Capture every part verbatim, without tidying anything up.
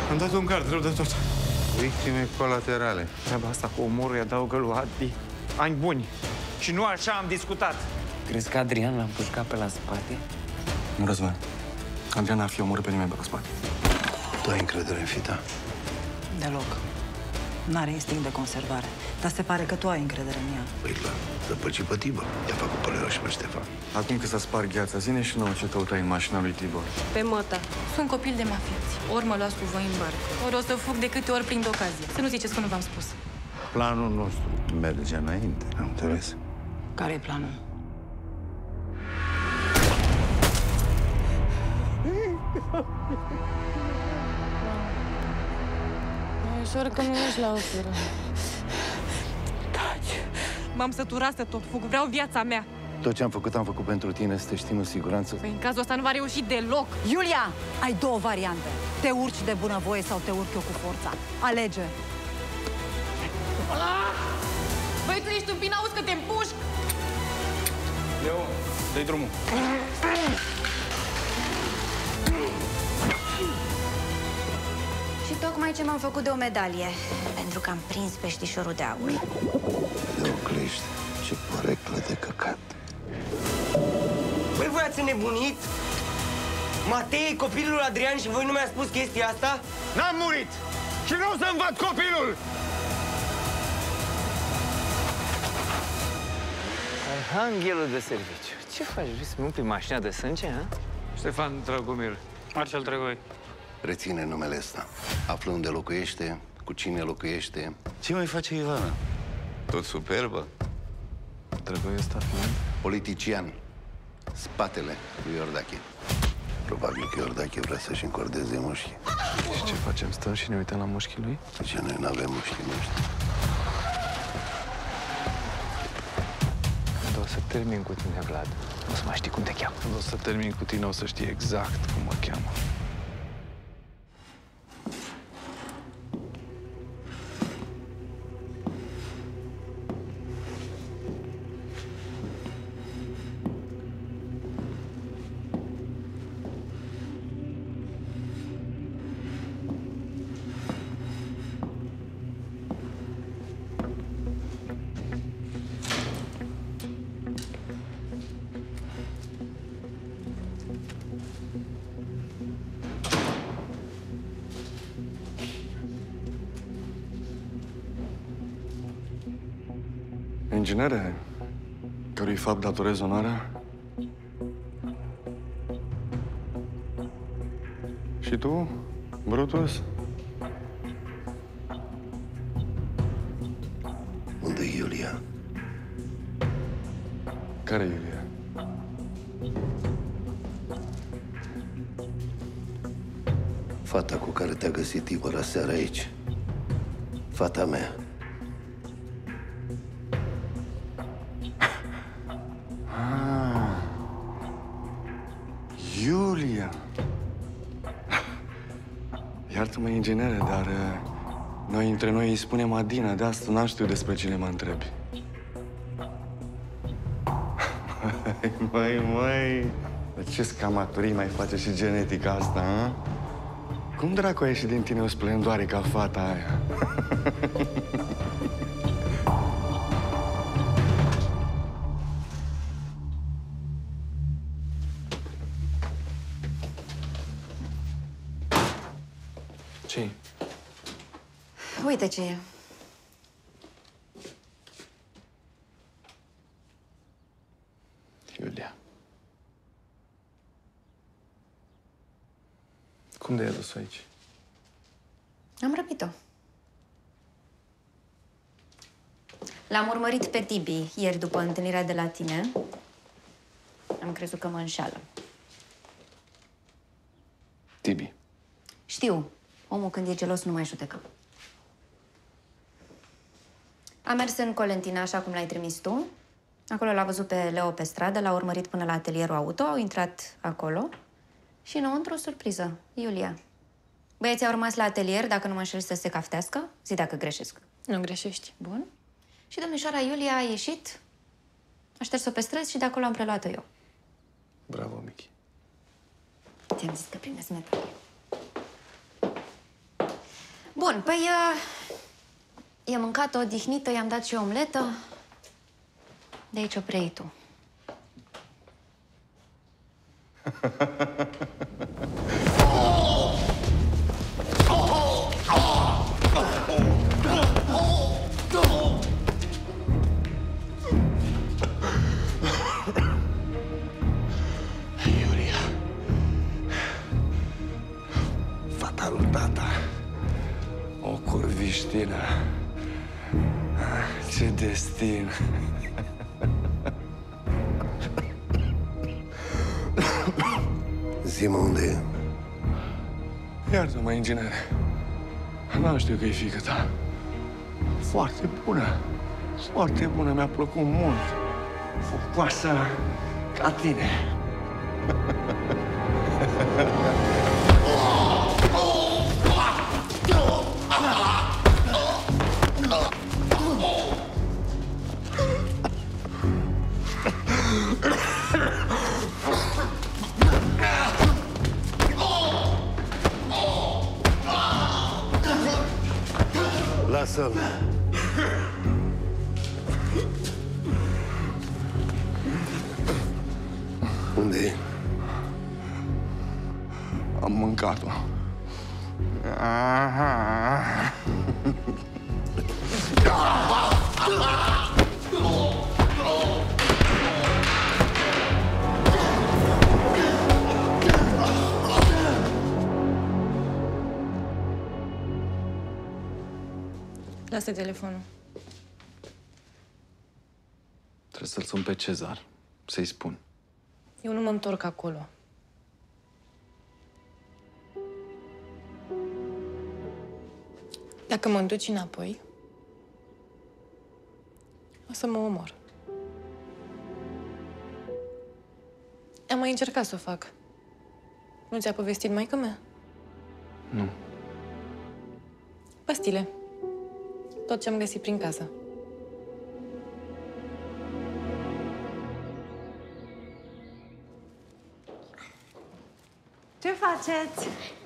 Am dat un card rău de tot. Victime colaterale. Treaba asta cu omorul îi adaugă lui Adi ani buni. Și nu așa am discutat. Crezi că Adrian l-a împușcat pe la spate? Nu, Răzvan. Adrian n-ar fi omorât pe nimeni pe la spate. Tu ai încredere în fita? Deloc. N-are instinct de conservare. Dar se pare că tu ai încredere în ea. Păi la zăpăci pe Tibor. I-a făcut pălău și pe Ștefan. Acum că s-a spart gheața, zine și nouă ce căutai în mașina lui Tibor. Pe măta. Sunt copil de mafiați. Ori mă luați cu voi în barcă, ori o să fug de câte ori prind ocazie. Să nu ziceți că nu v-am spus. Planul nostru merge înainte, am înțeles. Care e planul? E ușor că nu ești la operă. Taci. M-am săturat să tot fug. Vreau viața mea. Tot ce am făcut, am făcut pentru tine, să te știm în siguranță. Păi în cazul ăsta nu va reuși deloc. Iulia, ai două variante. Te urci de bunăvoie sau te urc eu cu forța. Alege. Băi, tu ești un pin, auzi că te împușc. Leo, dă-i drumul. Și tocmai ce m-am făcut de o medalie, pentru că am prins peștișorul de aur. Leoclești, ce poreclă de căcat. Băi, voi ați înnebunit? Matei, copilul lui Adrian și voi nu mi-ați spus chestia asta? N-am murit! Și nu o să-mi văd copilul! Anghelul de serviciu. Ce faci? Vrei să-mi umpli mașina de sânge, ha? Ștefan Dragomir. Marcel Dragoi. Reține numele ăsta. Află unde locuiește, cu cine locuiește. Ce mai face Ivana? Tot superbă? Dragoi ăsta fiind? Politician. Spatele lui Iordache. Probabil că Iordache vrea să-și încordeze mușchii. Și ce facem? Stăm și ne uităm la mușchii lui? De ce noi n-avem mușchii noștri? Când o să termin cu tine, Vlad, o să mai știi cum te cheamă. Când o să termin cu tine, o să știi exact cum mă cheamă. Inginere, cărui fapt datorez onoarea? Și tu, Brutus? Unde e Iulia? Care Iulia? Fata cu care te-a găsit Tibor aseară aici. Fata mea. Iulia! Iartă-mă, inginere, dar noi între noi îi spunem Adina, de asta n-am știut despre cine mă întrebi. Măi, măi, ce scamatorii mai face și genetica asta, a? Cum dracu a ieșit din tine o splendoare ca fata aia? Ce? Uite ce e. Iulia. Cum de ai adus aici? Am răpit-o. L-am urmărit pe Tibi ieri după întâlnirea de la tine. Am crezut că mă înșală. Tibi. Știu. Omul când e gelos nu mai judecă. Am mers în Colentina, așa cum l-ai trimis tu. Acolo l-a văzut pe Leo pe stradă, l-a urmărit până la atelierul auto, au intrat acolo și înăuntru o surpriză, Iulia. Băieții au rămas la atelier, dacă nu mă înșel, să se caftească. Zi dacă greșesc. Nu greșești. Bun. Și domnișoara Iulia a ieșit, a șters-o pe străzi și de acolo am preluat-o eu. Bravo, Michi. Ți-am zis că primesc medalie. Bun, păi... Uh, e mâncat odihnită, i-am dat și o omletă. De aici o preiei tu. Iulia. Fata lui tata. O curviștină. Ce destin. Zi-mă unde e. Iartă-mă, inginere. N-am știut că e fiică ta. Foarte bună. Foarte bună, mi-a plăcut mult. Focoasă ca tine. Lasă-l. Unde e? Am mâncat-o. Lasă telefonul. Trebuie să-l sun pe Cezar, să-i spun. Eu nu mă întorc acolo. Dacă mă duci înapoi, o să mă omor. Am mai încercat să o fac. Nu ți-a povestit maică mea? Nu. Pastile. Tot ce am găsit prin casă. Ce faceți?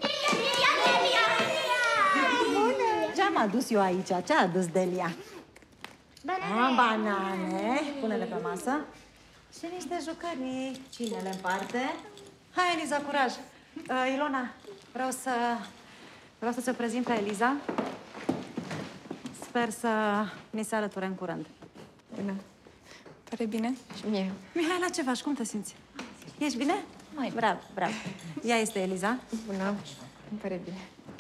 Bună! Ce-am adus eu aici? Ce-a adus Delia? Banane! Banane! Pune-le pe masă. Și niște jucării. Cine le împarte? Hai, Eliza, curaj! Uh, Ilona, vreau să... vreau să ți-o prezint pe Eliza. Sper să mi se alăture în curând. Bună. Pare bine? Și mie. Mihaela, ce faci? Cum te simți? Ești bine? Mai bravo, bravo. Ea este Eliza. Bună. Îmi pare bine.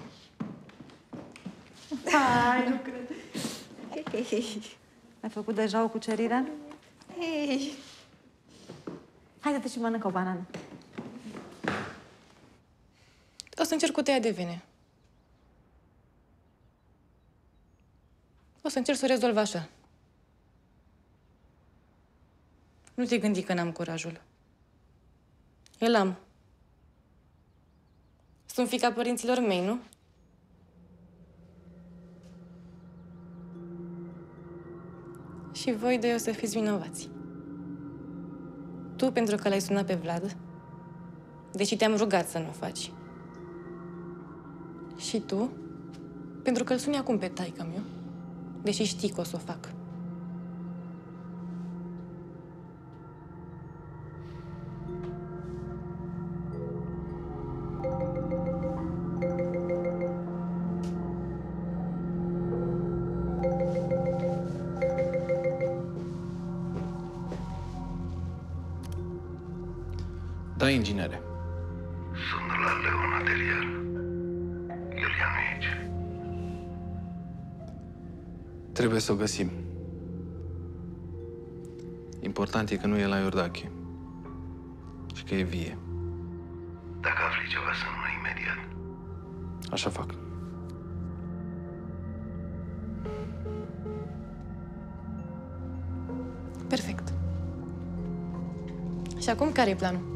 Hai, nu cred. Ai făcut deja o cucerire? Hei. Haide-te și mănâncă o banană. O să încerc cu tăia de vene. O să încerc să o rezolv așa. Nu te gândi că n-am curajul. El am. Sunt fiica părinților mei, nu? Și voi doi o să fiți vinovați. Tu pentru că l-ai sunat pe Vlad, deși te-am rugat să nu o faci. Și tu pentru că îl suni acum pe taică meu, deși știi că o să o fac. Da, inginere. Sunt la Leon Atelier. Iulia nu e aici. Trebuie să o găsim. Important e că nu e la Iordache. Și că e vie. Dacă afli ceva, sună imediat. Așa fac. Perfect. Și acum, care e planul?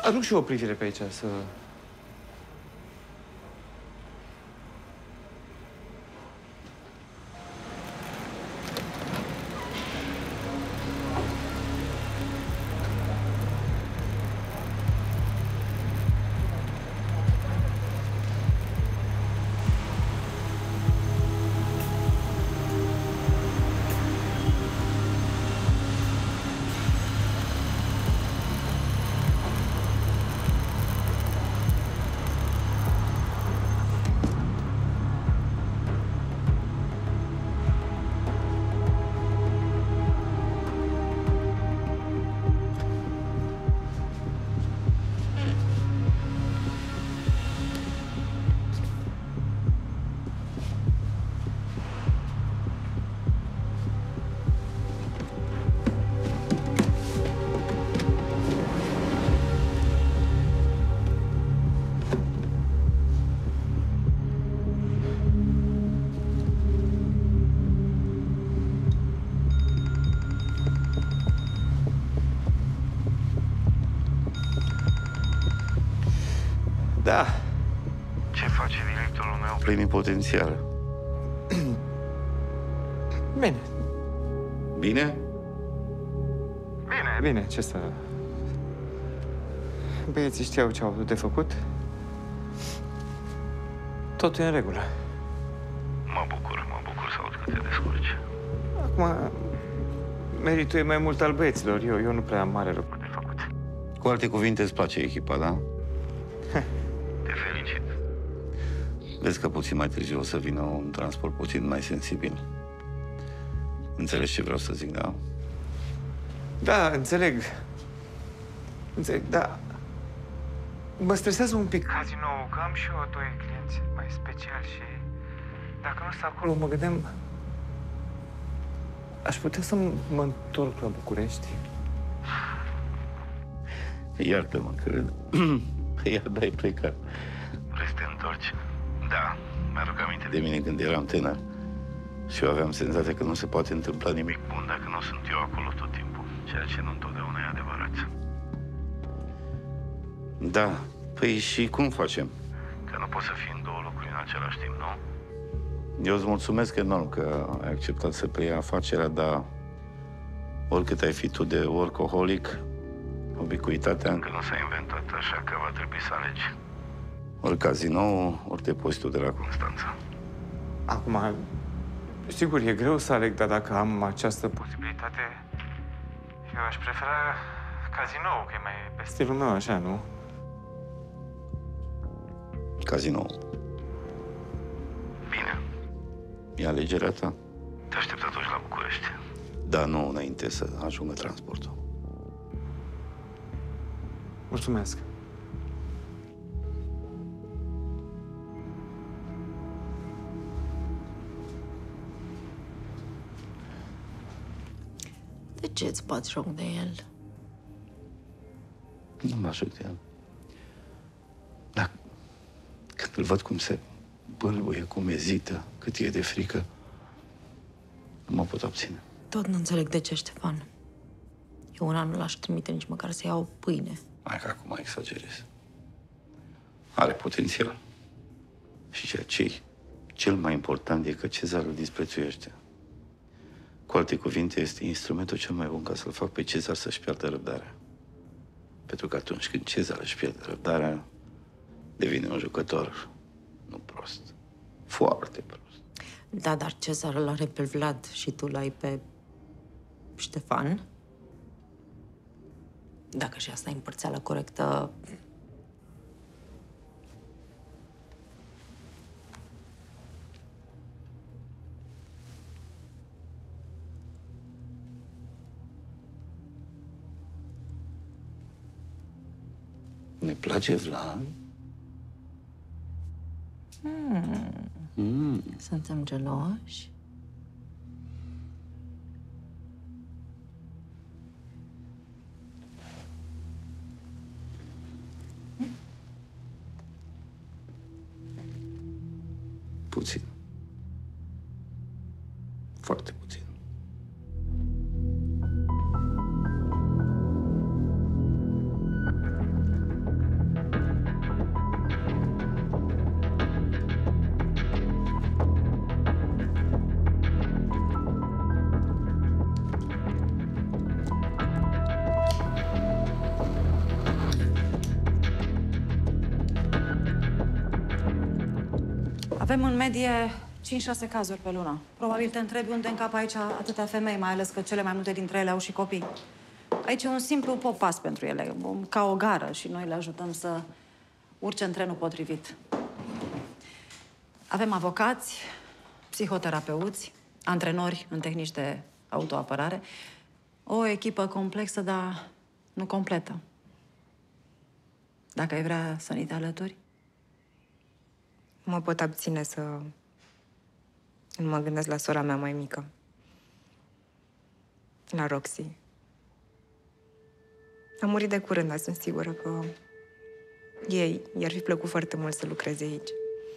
arunc și eu o privire pe aici, să... Da. Ce face directorul meu plenipotențiar? Bine. Bine? Bine, bine, ce să... Băieții știau ce au de făcut. Totul e în regulă. Mă bucur, mă bucur să aud că te descurci. Acum, meritul e mai mult al băieților. Eu, eu nu prea am mare lucru de făcut. Cu alte cuvinte, îți place echipa, da? Te felicit. Vezi că puțin mai târziu o să vină un transport puțin mai sensibil. Înțelegi ce vreau să zic, da? Da, înțeleg. Înțeleg, da. Mă stresează un pic cazinoul, că am și eu doi clienți mai speciali și dacă nu sunt acolo, mă gândeam... Aș putea să mă întorc la București. Iartă-mă, cred. Iar dai plecat. Vrei să te întorci? Da. Mi-aduc aminte de mine când eram tânăr. Și eu aveam senzația că nu se poate întâmpla nimic bun dacă nu sunt eu acolo tot timpul. Ceea ce nu întotdeauna e adevărat. Da. Păi și cum facem? Că nu poți să fii în două locuri în același timp, nu? Eu îți mulțumesc enorm că ai acceptat să preiei afacerea, dar oricât ai fi tu de workaholic, ubicuitatea încă nu s-a inventat, așa că va trebui să alegi. Ori cazinou, ori depozitul de la Constanța. Acum, sigur, e greu să aleg, dar dacă am această posibilitate, eu aș prefera cazinou, că e mai pe stilul meu, așa, nu? Cazinou. Bine. E alegerea ta. Te aștept atunci la București. Dar nu înainte să ajungă transportul. Mulțumesc. De ce îți bați joc de el? Nu mă ajut de el. Dar când îl văd cum se bâlbuie, cum ezită, cât e de frică, nu mă pot abține. Tot nu înțeleg de ce, Ștefan. Eu una nu l-aș trimite nici măcar să iau pâine. Mai că acum exagerez. Are potențial. Și ceea ce cel mai important e că Cezar îl disprețuiește. Cu alte cuvinte, este instrumentul cel mai bun ca să-l fac pe Cezar să-și piardă răbdarea. Pentru că atunci când Cezar își pierde răbdarea, devine un jucător, nu prost, foarte prost. Da, dar Cezar îl are pe Vlad și tu l-ai pe Ștefan. Dacă și asta e împărțeală corectă... Ne place Vlad? Hmm. Mm. Suntem geloși? Puțin. Foarte puțin. Avem în medie cinci șase cazuri pe lună. Probabil te întrebi unde încap aici atâtea femei, mai ales că cele mai multe dintre ele au și copii. Aici e un simplu popas pentru ele, ca o gară, și noi le ajutăm să urce în trenul potrivit. Avem avocați, psihoterapeuți, antrenori în tehnici de autoapărare. O echipă complexă, dar nu completă. Dacă ai vrea să ni te alături? Mă pot abține să nu mă gândesc la sora mea mai mică. La Roxy. A murit de curând, dar sunt sigură că ei i-ar fi plăcut foarte mult să lucreze aici.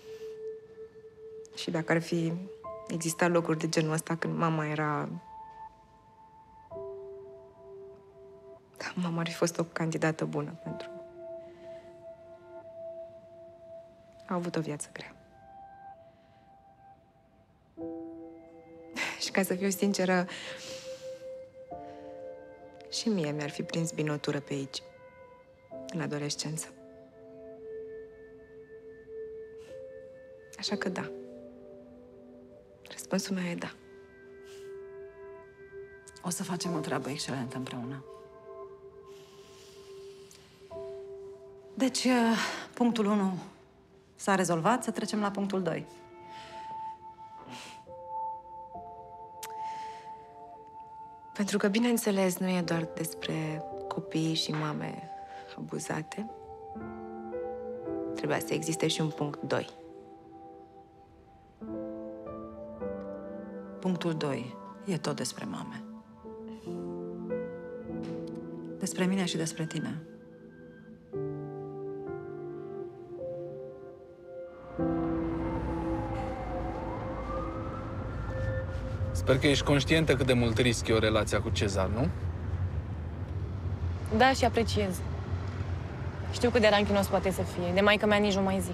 Și dacă ar fi existat locuri de genul ăsta când mama era... Mama ar fi fost o candidată bună pentru... A avut o viață grea. Și ca să fiu sinceră, și mie mi-ar fi prins binotură pe aici, în adolescență. Așa că da. Răspunsul meu e da. O să facem o treabă excelentă împreună. Deci, punctul unu s-a rezolvat, să trecem la punctul doi. Pentru că, bineînțeles, nu e doar despre copii și mame abuzate. Trebuia să existe și un punct doi. Punctul doi e tot despre mame. Despre mine și despre tine. Sper că ești conștientă cât de mult risc e o relație cu Cezar, nu? Da, și apreciez. Știu cât de ranchinos poate să fie. De maică mea nici nu mai zic.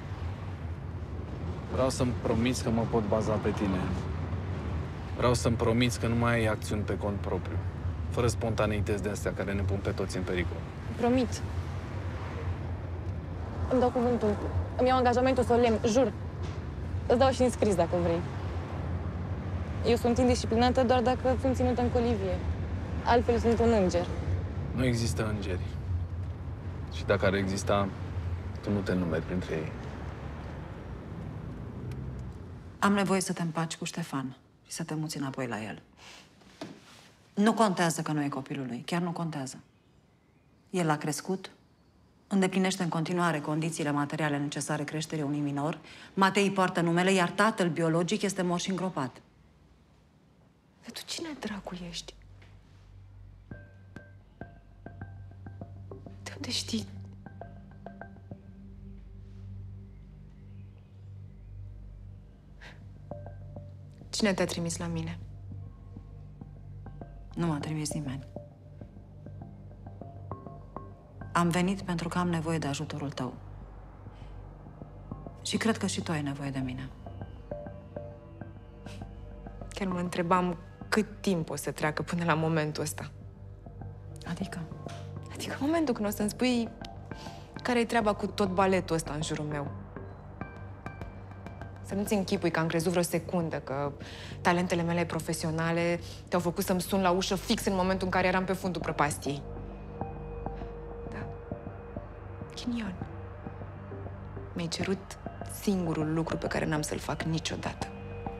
Vreau să-mi promiți că mă pot baza pe tine. Vreau să-mi promiți că nu mai ai acțiuni pe cont propriu. Fără spontaneități de astea care ne pun pe toți în pericol. Promit. Îmi dau cuvântul. Îmi iau angajamentul solemn, jur. Îți dau și în scris dacă vrei. Eu sunt indisciplinată doar dacă sunt ținută în colivie. Altfel sunt un înger. Nu există îngeri. Și dacă ar exista, tu nu te numeri printre ei. Am nevoie să te împaci cu Ștefan și să te muți înapoi la el. Nu contează că nu e copilul lui, chiar nu contează. El a crescut, îndeplinește în continuare condițiile materiale necesare creșterii unui minor, Matei poartă numele, iar tatăl biologic este mort și îngropat. Dar tu cine dracu ești? De unde știi? Cine te-a trimis la mine? Nu m-a trimis nimeni. Am venit pentru că am nevoie de ajutorul tău. Și cred că și tu ai nevoie de mine. Chiar mă întrebam cât timp o să treacă până la momentul ăsta. Adică? Adică momentul când o să-mi spui care-i treaba cu tot baletul ăsta în jurul meu. Să nu-ți închipui că am crezut vreo secundă că talentele mele profesionale te-au făcut să-mi sun la ușă fix în momentul în care eram pe fundul prăpastiei. Da. Ghinion. Mi-ai cerut singurul lucru pe care n-am să-l fac niciodată.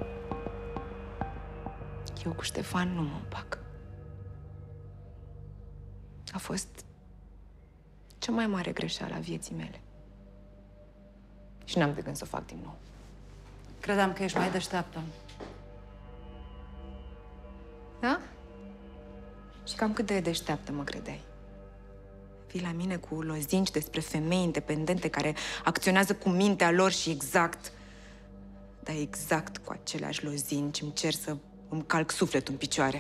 Eu cu Ștefan nu mă împac. A fost cea mai mare greșeală a vieții mele. Și n-am de gând să o fac din nou. Credeam că ești mai deșteaptă. Da? Și cam cât de deșteaptă mă credeai? Vii la mine cu lozinci despre femei independente care acționează cu mintea lor și exact, dar exact cu aceleași lozinci îmi cer să îmi calc sufletul în picioare.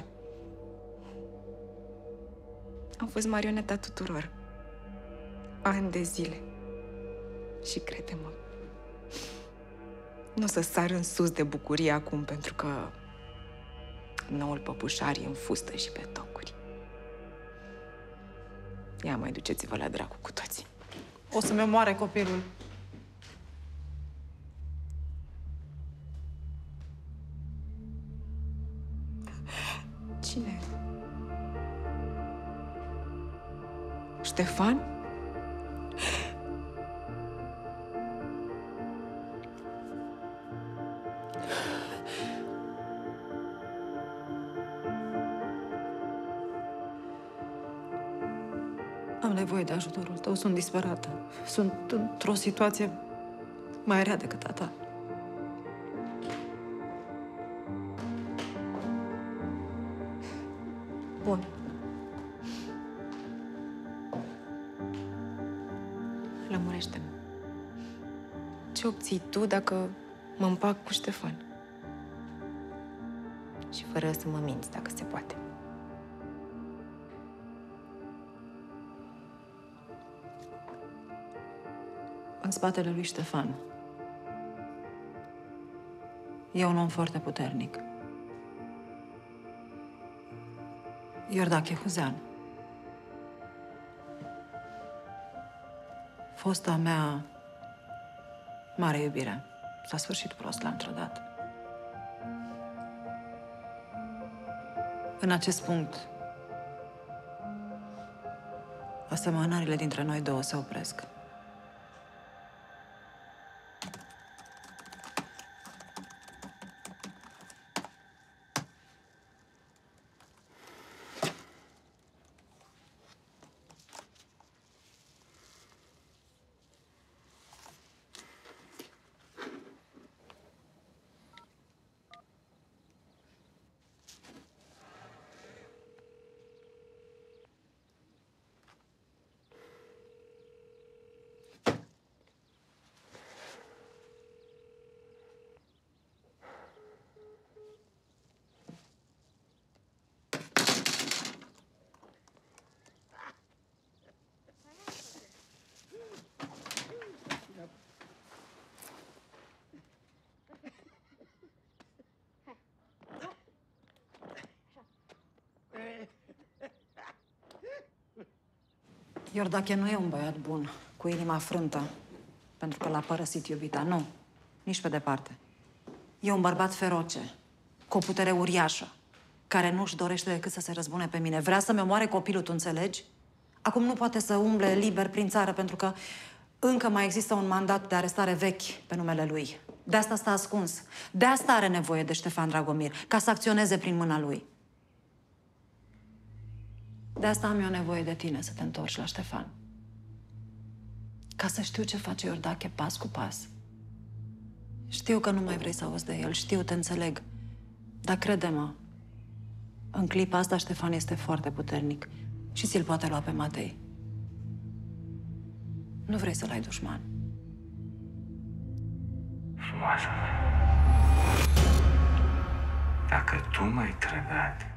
Am fost marioneta tuturor. Ani de zile. Și crede-mă, nu o să sar în sus de bucurie acum, pentru că noul păpușar e în fustă și pe tocuri. Ia mai duceți-vă la dracu cu toții. O să-mi omoare copilul. Ștefan? Am nevoie de ajutorul tău, sunt disperată. Sunt într-o situație mai rea decât a ta. Bun. Lămurește-mă. Ce obții tu dacă mă împac cu Ștefan? Și fără să mă minți, dacă se poate. În spatele lui Ștefan e un om foarte puternic. Iordache Huzean. Fosta mea mare iubire s-a sfârșit prost la într-odată. În acest punct, asemănările dintre noi două se opresc. Iordache nu e un băiat bun, cu inima frântă, pentru că l-a părăsit iubita. Nu, nici pe departe. E un bărbat feroce, cu o putere uriașă, care nu-și dorește decât să se răzbune pe mine. Vrea să-mi omoare copilul, tu înțelegi? Acum nu poate să umble liber prin țară, pentru că încă mai există un mandat de arestare vechi pe numele lui. De asta stă ascuns. De asta are nevoie de Ștefan Dragomir, ca să acționeze prin mâna lui. De asta am eu nevoie de tine, să te întorci la Ștefan. Ca să știu ce face Iordache pas cu pas. Știu că nu mai vrei să auzi de el, știu, te înțeleg. Dar crede-mă, în clipa asta Ștefan este foarte puternic și ți-l poate lua pe Matei. Nu vrei să-l ai dușman. Frumoasă mea, dacă tu m-ai trădat,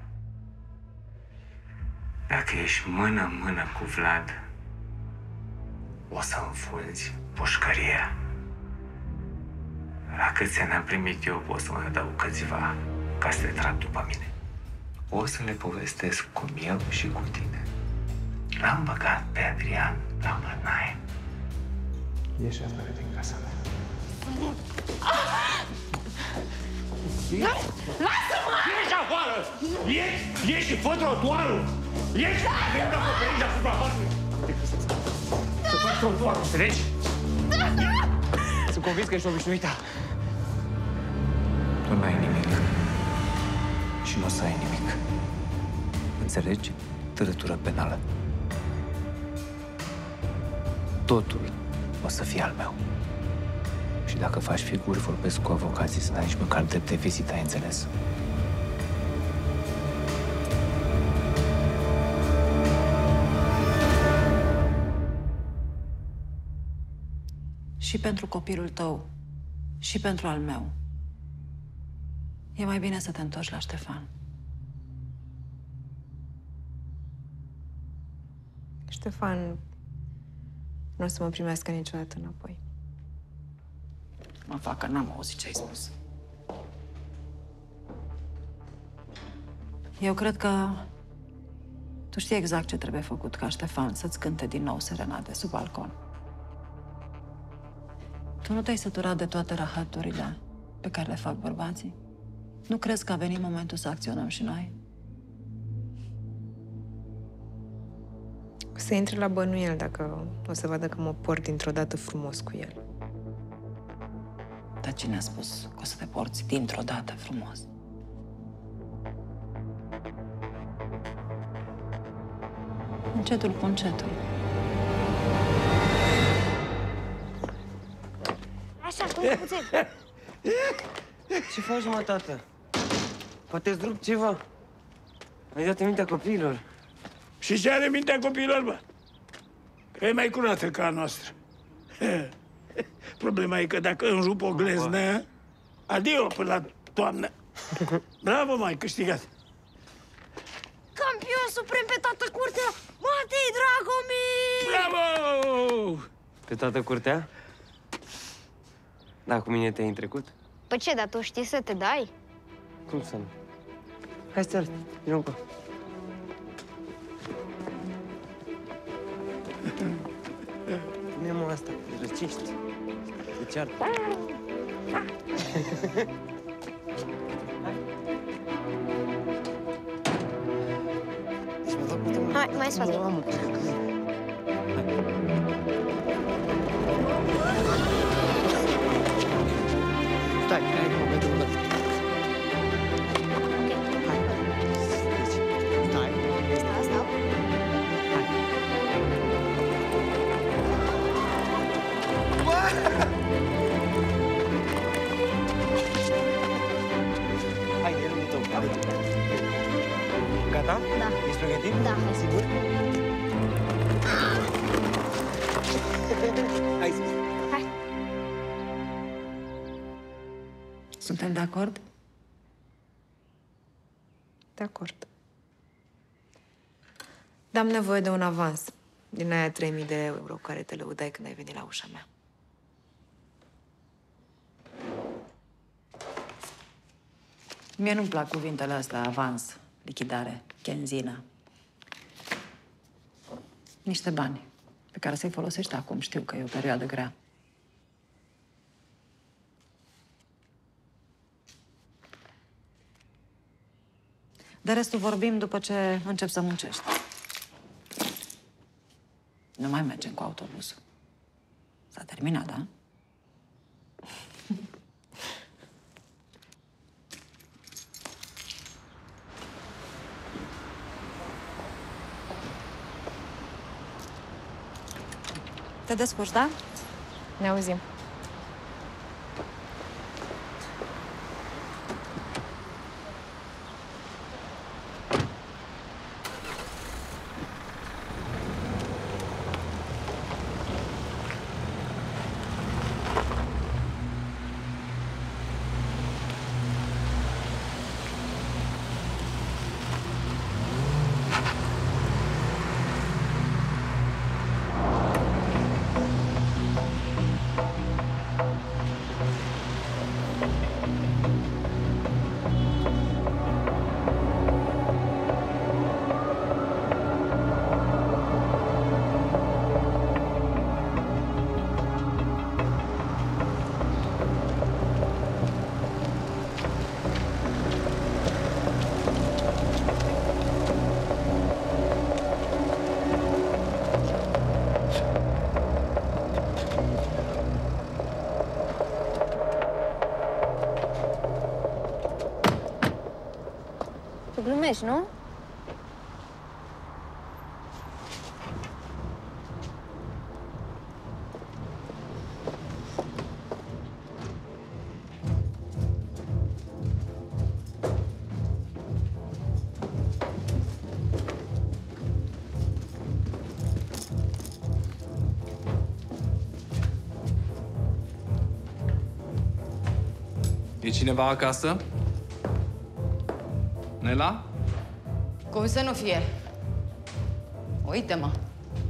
dacă ești mână-mână cu Vlad, o să înfunzi pușcăria. La câți ani am primit eu, pot să mă adaug câțiva ca să te trag după mine. O să le povestesc cum eu și cu tine l-am băgat pe Adrian la mănaie. Ieși afară din casa mea. Lasă-mă! Ieși afară! Ieși! Ieși și fă trotuarul! Ieși! Avem la acoperiș deasupra patului! Să faci trotuarul, înțelegi? Sunt convins că ești obișnuită. Tu n-ai nimic. Și nu o să ai nimic. Înțelegi? Târătură penală. Totul o să fie al meu. Și dacă faci figuri, vorbesc cu avocații să n-ai nici măcar drept de vizită, ai înțeles? Și pentru copilul tău, și pentru al meu. E mai bine să te întorci la Ștefan. Ștefan nu o să mă primească niciodată înapoi. Mă fac că n-am auzit ce ai spus. Eu cred că tu știi exact ce trebuie făcut ca Ștefan să-ți cânte din nou serenade sub balcon. Tu nu te-ai săturat de toate rahaturile pe care le fac bărbații? Nu crezi că a venit momentul să acționăm și noi? O să să intre la bănuiel dacă o să vadă că mă port dintr-o dată frumos cu el. Dar cine a spus că o să te porți dintr-o dată frumos? Încetul cu încetul. Așa, cum puțin. Ce faci, mă, tată? Poate îți rup ceva? Ai dat mintea copiilor. Și ce are mintea copiilor, bă? Că e mai curată ca a noastră. Problema e că dacă îmi rup o gleznă, adio până la toamnă. Bravo, m-ai câștigat. Campion suprem pe toată curtea, Matei Dragomir! Bravo! Pe toată curtea? Da, cu mine te-ai în trecut? Păi ce, dar tu știi să te dai? Cum să nu? Hai să arăt. Vino încă. Pune-mă asta, te răcești. Te ceartă. Hai, mai spate. Stai, hai, nu, mai dăm dată. Hai. Stai. Stau, stau. Hai, e rândul tău. Gata? Da. Ești pregătit? Da, hai. Sigur? Hai sus. Hai. Suntem de acord? De acord. Dar am nevoie de un avans din aia trei mii de euro care te lăudai când ai venit la ușa mea. Mie nu-mi plac cuvintele astea, avans, lichidare, chenzină. Niște bani pe care să-i folosești acum. Știu că e o perioadă grea. De restul vorbim după ce încep să muncești. Nu mai mergem cu autobuzul. S-a terminat, da? Te descurci, da? Ne auzim. Tu glumești, nu? E cineva acasă? Nela? Cum să nu fie? Uite-mă.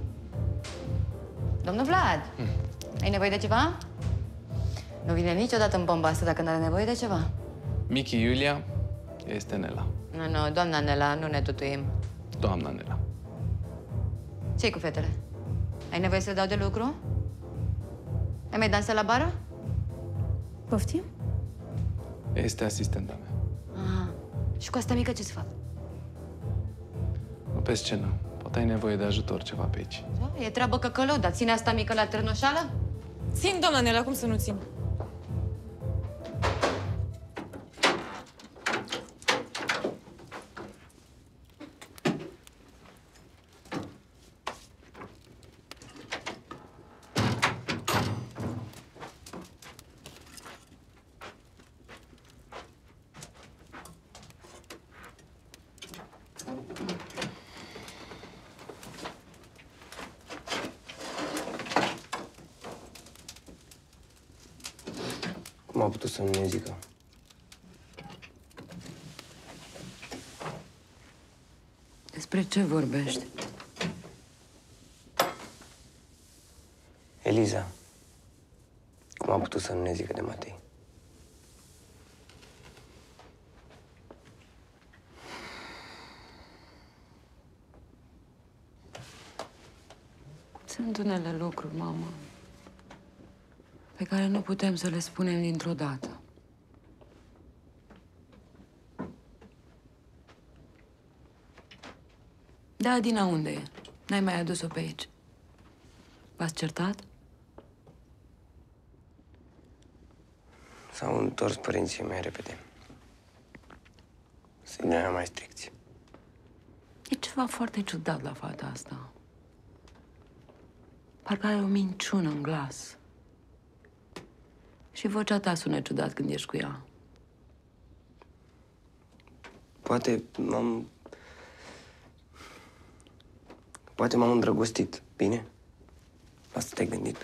Domnul Vlad, hmm. ai nevoie de ceva? Nu vine niciodată în bomba asta dacă nu are nevoie de ceva. Michi Iulia este Nela. Nu, nu, doamna Nela, nu ne tutuim. Doamna Nela. Ce-i cu fetele? Ai nevoie să dau de lucru? Ai mai dansat la bară? Poftim? Este asistenta mea. Aha. Și cu asta mică ce să fac? Pe scenă. Poate Poate ai nevoie de ajutor ceva pe aici. Da, e treabă căcălău, dar ține asta mică la trănoșală? Țin, doamna Nela, cum să nu țin? Cum a putut să nu ne zică? Despre ce vorbești? Eliza, cum a putut să nu ne zică de Matei? Sunt unele lucruri, mama, pe care nu putem să le spunem dintr-o dată. Da, Adina, unde e? N-ai mai adus-o pe aici. V-ați certat? S-au întors părinții mei repede. Să-i dea mai stricți. E ceva foarte ciudat la fata asta. Parcă are o minciună în glas. Și vocea ta sună ciudat când ești cu ea. Poate m-am... Poate m-am îndrăgostit, bine? Asta te-ai gândit.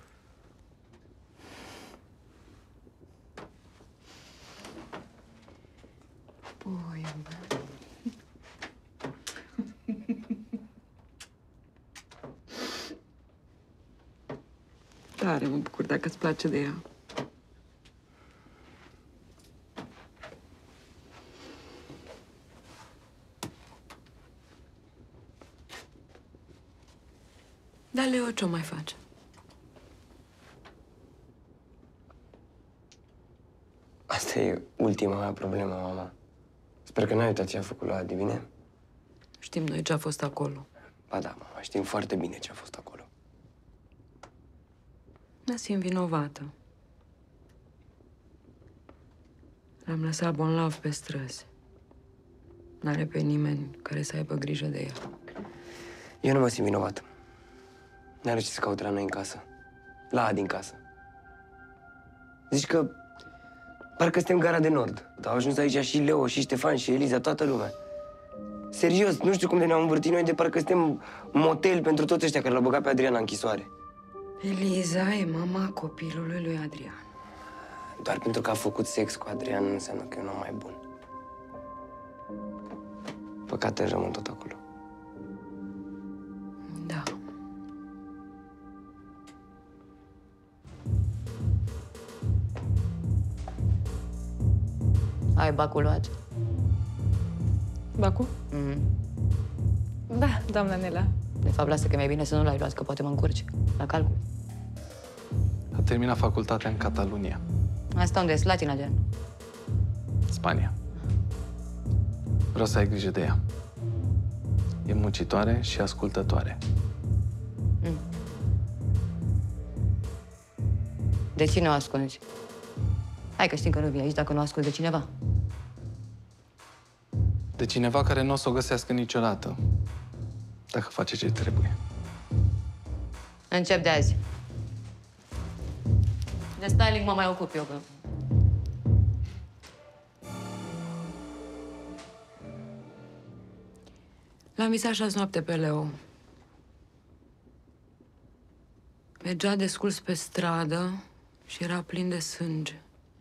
Oi, tare mă bucur dacă îți place de ea. Dar Leo ce-o mai face? Asta e ultima mea problemă, mama. Sper că n-ai uitat ce a făcut la Adi, bine? Știm noi ce a fost acolo. Ba da, mama, știm foarte bine ce a fost acolo. Mă simt vinovată. L-am lăsat bolnav pe străzi. N-are pe nimeni care să aibă grijă de el. Eu nu mă simt vinovat. N-are ce să caute la noi în casă. La Adi în casă. Zici că parcă suntem Gara de Nord. Au ajuns aici și Leo, și Ștefan, și Eliza, toată lumea. Serios, nu știu cum de ne-am învârtit noi de parcă suntem motel pentru toți ăștia care l-au băgat pe Adrian în închisoare. Eliza e mama copilului lui Adrian. Doar pentru că a făcut sex cu Adrian nu înseamnă că e un om mai bun. Păcate rămân tot acolo. Da. Ai bacul luat? Bacu? Mm. Da, doamna Nela. De fapt, lasă că e mai bine să nu l-ai luat, că poate mă încurci la calcul. A terminat facultatea în Catalunia, Asta unde e? Slatina, gen? Spania. Vreau să ai grijă de ea. E muncitoare și ascultătoare. Mm. De cine o ascunzi? Hai că știm că nu vii aici dacă nu asculti de cineva. De cineva care nu o să o găsească niciodată, dacă face ce trebuie. Încep de azi. De styling mă mai ocup eu, că... L-am visat azi noapte pe Leo. Mergea desculț pe stradă și era plin de sânge.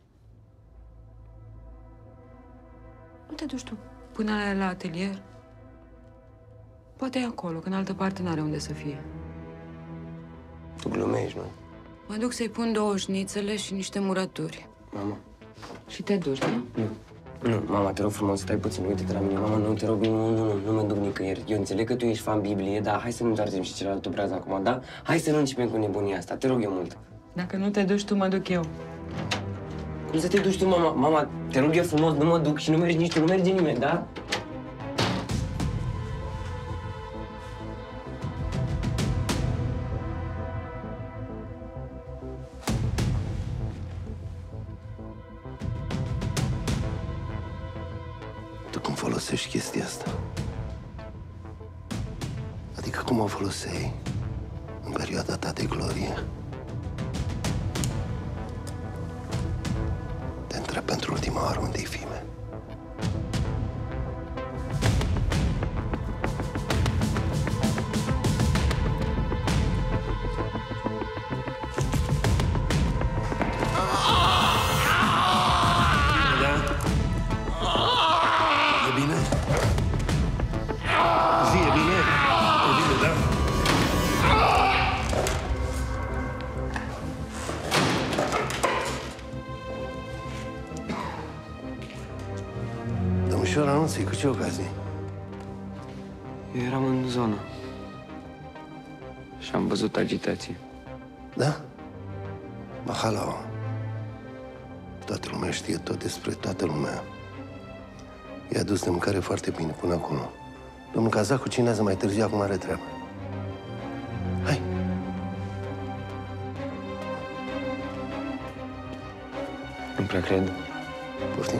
Nu te duci tu până la atelier? Poate e acolo, că în altă parte n-are unde să fie. Tu glumești, nu? Mă duc să-i pun două șnițele și niște murături. Mama. Și te duci, nu? Nu. Nu, mama, te rog frumos, stai puțin, uite-te la mine. Mama, nu, te rog, nu, nu, nu, nu mă duc nicăieri. Eu înțeleg că tu ești fan Biblie, dar hai să nu întoarcem și celălalt obraz acum, da? Hai să nu începem cu nebunia asta, te rog eu mult. Dacă nu te duci tu, mă duc eu. Cum să te duci tu, mama? Mama, te rog eu frumos, nu mă duc și nu mergi nici tu, nu merge nimeni, da? folosești chestia asta? Adică cum o foloseai în perioada ta de glorie? Te întreb pentru ultima oară unde-i Fime. Domnișor, anunță-i cu ce ocazie? Eu eram în zonă și am văzut agitație. Da? Mahalau. Toată lumea știe tot despre toată lumea. I-a dus de mâncare foarte bine până acolo. Domnul Cazacu cinează mai târziu, acum are treabă. Hai! Nu prea cred. Poftim?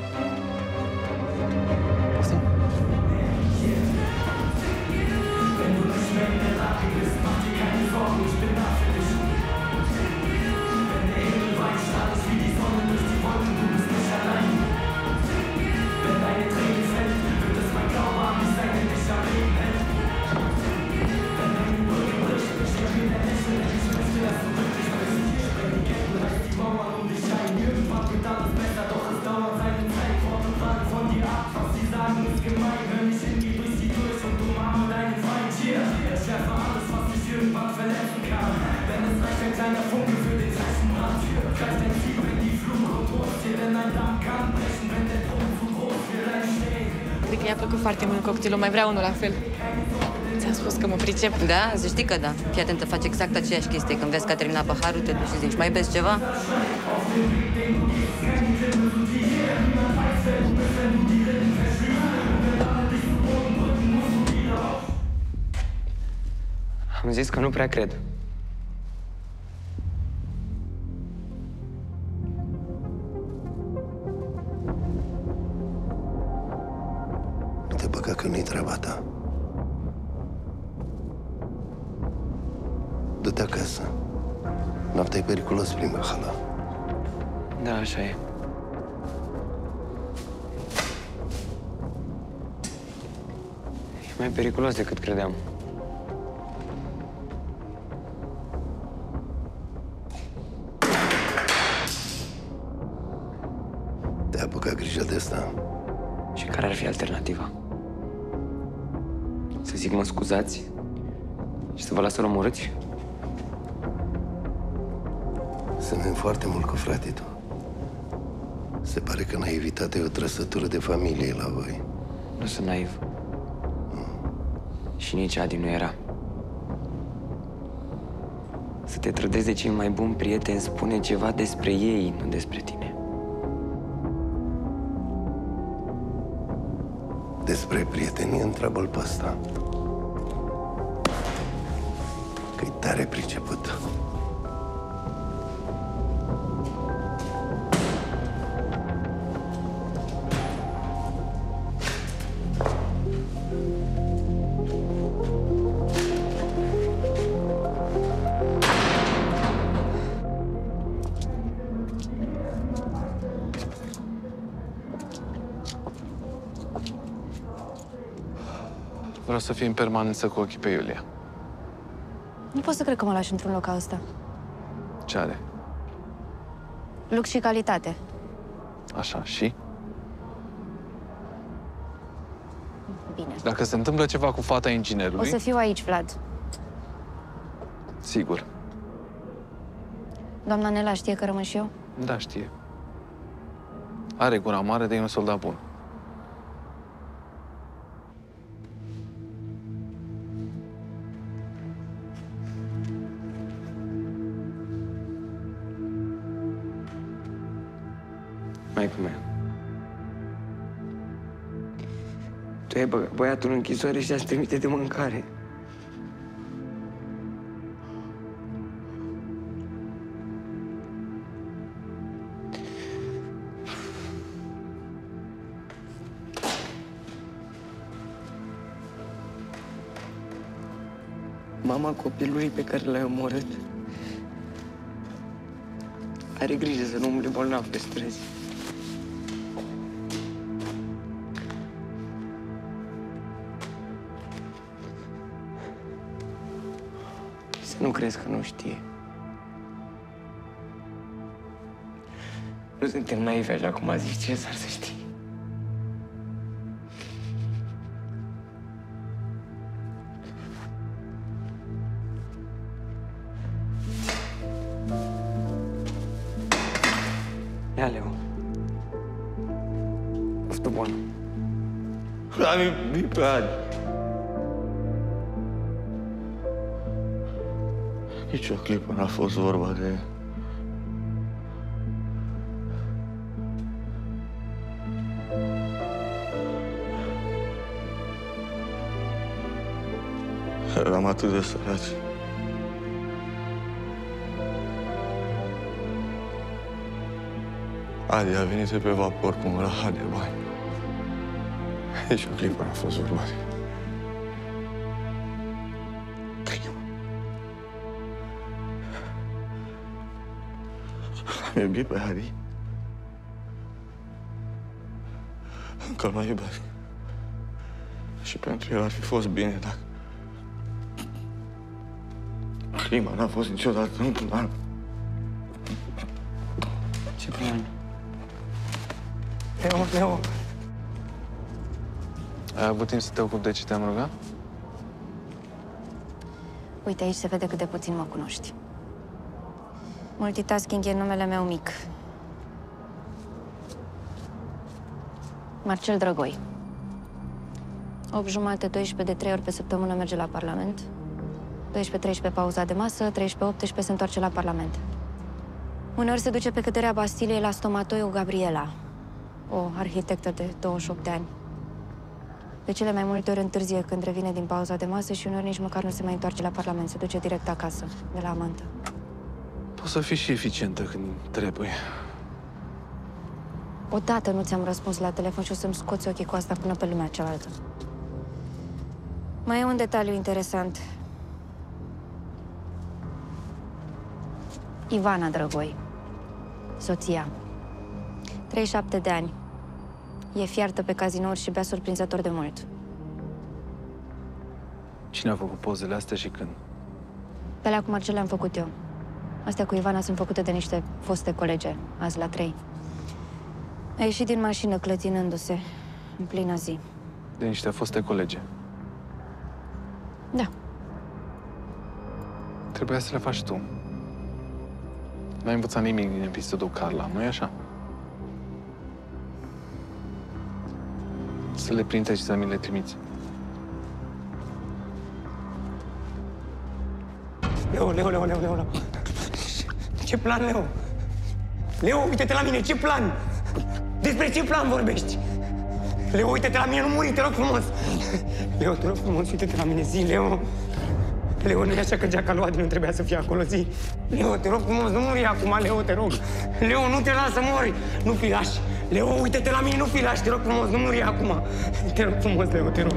Cred că i-a plăcut foarte mult cocktailul, mai vrea unul la fel. Ți-am spus că mă pricep. Da? Să știi că da. Fii atentă, faci exact aceeași chestie. Când vezi că a terminat paharul, te duci și zici, mai beți ceva? Am zis că nu prea cred. Nu te băga că nu-i treaba ta. Du-te acasă. Noaptea e periculos prin Mahala. Da, așa e. E mai periculos decât credeam. Te-ai apucat grijă de asta? Și care ar fi alternativa? Să zic mă scuzați și să vă las să-l omorâți? Suntem foarte mult cu frate tu. Se pare că naivitatea e o trăsătură de familie la voi. Nu sunt naiv. Mm. Și nici Adi nu era. Să te trădezi de cei mai buni prieteni spune ceva despre ei, nu despre tine. Despre prietenie, întreabă-l pe ăsta. Că-i tare priceput. Vreau să fii în permanență cu ochii pe Iulia. Nu pot să cred că mă lași într-un loc ca ăsta. Ce are? Lux și calitate. Așa, și? Bine. Dacă se întâmplă ceva cu fata inginerului... O să fiu aici, Vlad. Sigur. Doamna Nela știe că rămân și eu? Da, știe. Are gura mare, dar e un soldat bun. Maică mea. Tu ai băgat băiatul în închisoare și a-ți trimite de mâncare. Mama copilului pe care l-ai omorât are grijă să nu umble bolnav pe străzi. Să nu crezi că nu știe. Nu suntem naivi așa cum a zis Cezar, să știi. Ia, Leo. Poftă bună. L-am iubit pe Adi. Nici o clipă n-a fost vorba de... Eram atât de săraci. Adi a venit pe vapor cu un rahat de bani. Nici o clipă n-a fost vorba de... Am iubit pe Adi. Încă-l mai iubesc. Și pentru el ar fi fost bine dacă... Crima n-a fost niciodată un plan. Ce plan? Leo, Leo! Ai avut timp să te ocupi de ce te-am rugat? Uite, aici se vede cât de puțin mă cunoști. Multitasking e numele meu mic. Marcel Drăgoi. opt jumate, doisprezece, de trei ori pe săptămână merge la Parlament. doisprezece treisprezece pauza de masă, treisprezece optsprezece se întoarce la Parlament. Uneori se duce pe căderea Bastiliei la stomatoiul Gabriela, o arhitectă de douăzeci și opt de ani. De cele mai multe ori întârzie când revine din pauza de masă și uneori nici măcar nu se mai întoarce la Parlament, se duce direct acasă, de la amantă. Poți să fii și eficientă când trebuie. Odată nu ți-am răspuns la telefon și o să-mi scoți ochii cu asta până pe lumea cealaltă. Mai e un detaliu interesant. Ivana Drăgoi, soția, treizeci și șapte de ani. E fiartă pe cazinouri și bea surprinzător de mult. Cine a făcut pozele astea și când? Pe alea cu Marcel le-am făcut eu. Astea cu Ivana sunt făcute de niște foste colege, azi la trei. A ieșit din mașină clătinându-se, în plină zi. De niște foste colege. Da. Trebuia să le faci tu. N-ai învățat nimic din episodul Carla, nu-i așa? Să le printești și să mi le trimiți. Leo, Leo, Leo, Leo, Leo, Leo. Ce plan, Leo? Leo, uite-te la mine, ce plan? Despre ce plan vorbești? Leo, uite-te la mine, nu muri, te rog frumos. Leo, te rog frumos, uite-te la mine, zi, Leo. Leo, nu e așa că geaca lui Adi nu trebuia să fie acolo, zi. Leo, te rog frumos, nu muri acum, Leo, te rog. Leo, nu te lasă să mori, nu fi lași. Leo, uite-te la mine, nu fi lași, te rog frumos, nu muri acum. Te rog frumos, Leo, te rog.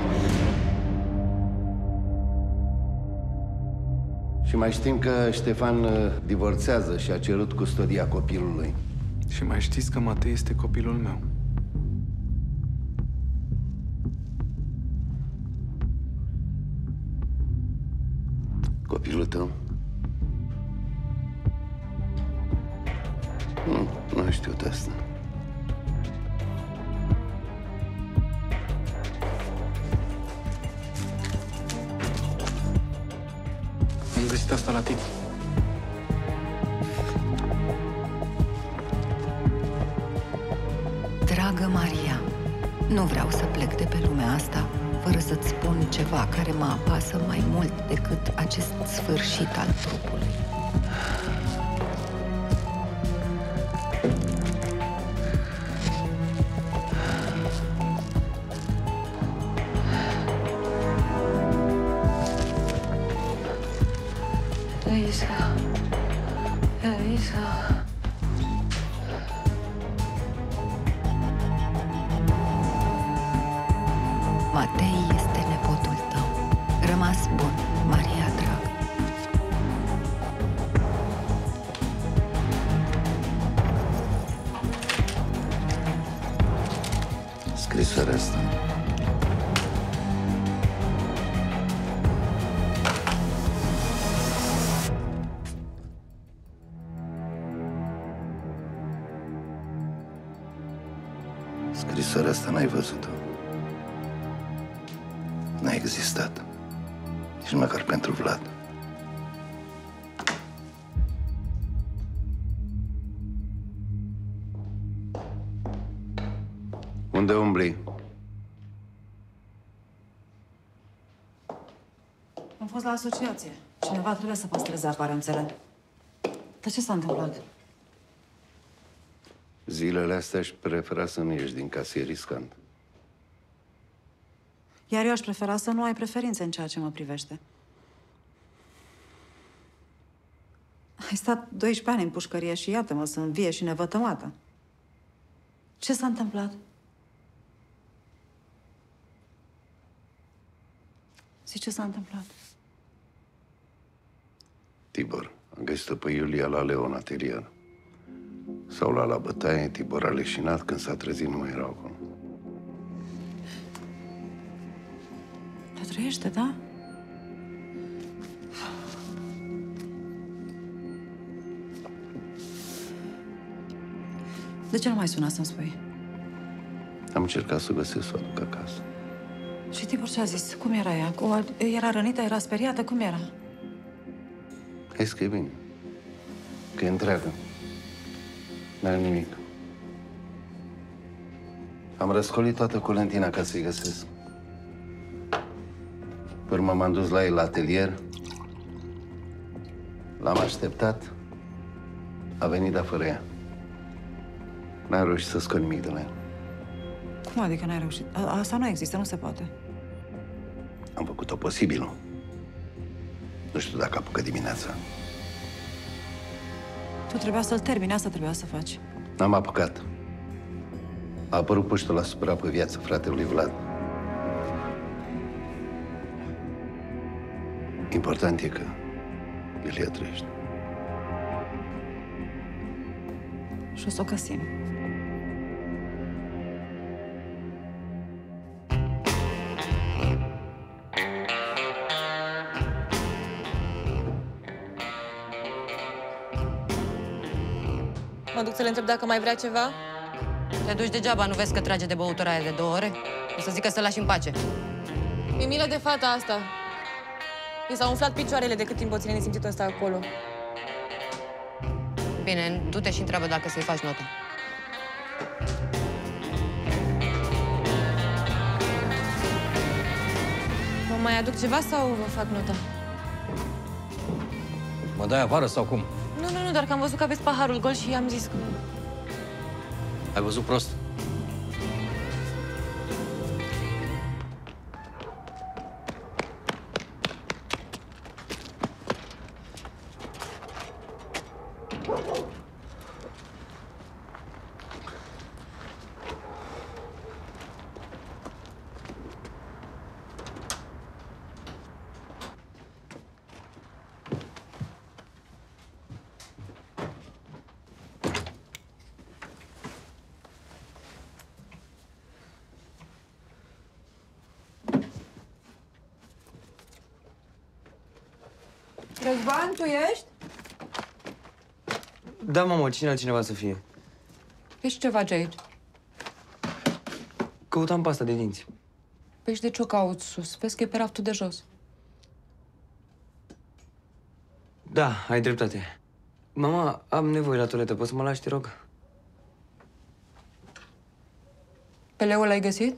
Și mai știm că Ștefan divorțează și a cerut custodia copilului. Și mai știți că Matei este copilul meu. Copilul tău? Nu, nu am știut asta. Am găsit asta la tine. Dragă Maria, nu vreau să plec de pe lumea asta fără să-ți spun ceva care mă apasă mai mult decât acest sfârșit al trupului. Elisa, Elisa. Matei este nepotul tău. Rămas bun, Maria dragă. Scrisoarea asta. Scrisoarea asta n-ai văzut-o. N-a existat. Nici măcar pentru Vlad. Unde umbli? Am fost la asociație. Cineva trebuie să păstreze aparențele. Dar ce s-a întâmplat? Zilele astea aș prefera să nu ieși din casă, e riscant. Iar eu aș prefera să nu ai preferințe în ceea ce mă privește. Ai stat doisprezece ani în pușcărie și iată-mă, sunt vie și nevătămată. Ce s-a întâmplat? Zici ce s-a întâmplat? Tibor a găsit-o pe Iulia la Leon atelier. S-au luat la bătaie, Tibor a leșinat, când s-a trezit nu mai erau acolo. Dar trăiește, da? De ce nu mai suna să-mi spui? Am încercat să o găsesc, să o aduc acasă. Și Tibor ce a zis? Cum era ea? Cu- Era rănită? Era speriată? Cum era? Hai că e bine. Că e întreagă. N-are nimic. Am răscolit toată Colentina ca să-i găsesc. Pe urmă m-am dus la el la atelier. L-am așteptat. A venit, dar fără ea. N-am reușit să scot nimic de la el. Cum adică n-ai reușit? A, asta nu există, nu se poate. Am făcut-o posibilă. Nu știu dacă apucă dimineața. Tu trebuia să-l termini, asta trebuia să faci. N-am apucat. A apărut puștul asupra pe viață fratelui Vlad. Important e că Iulia trăiește. Și o să o găsim. Mă duc să le întreb dacă mai vrea ceva? Te duci degeaba, nu vezi că trage de băutura aia de două ore? O să zică să lași în pace. Mi-e milă de fata asta. I s-au umflat picioarele de cât timp o ține nesimțitul ăsta acolo. Bine, du-te și întreabă dacă să-i faci notă. Vă mai aduc ceva sau vă fac nota? Mă dai afară sau cum? Nu, nu, nu, doar că am văzut că aveți paharul gol și am zis că... Ai văzut prost? Răzvan, tu ești? Da, mamă, cine altcineva să fie? Păi și ce faci aici? Căutam pasta de dinți. Păi și de ce o cauți sus? Vezi că e pe raftul de jos. Da, ai dreptate. Mama, am nevoie la toaletă. Poți să mă lași, te rog? Pe Leo l-ai găsit?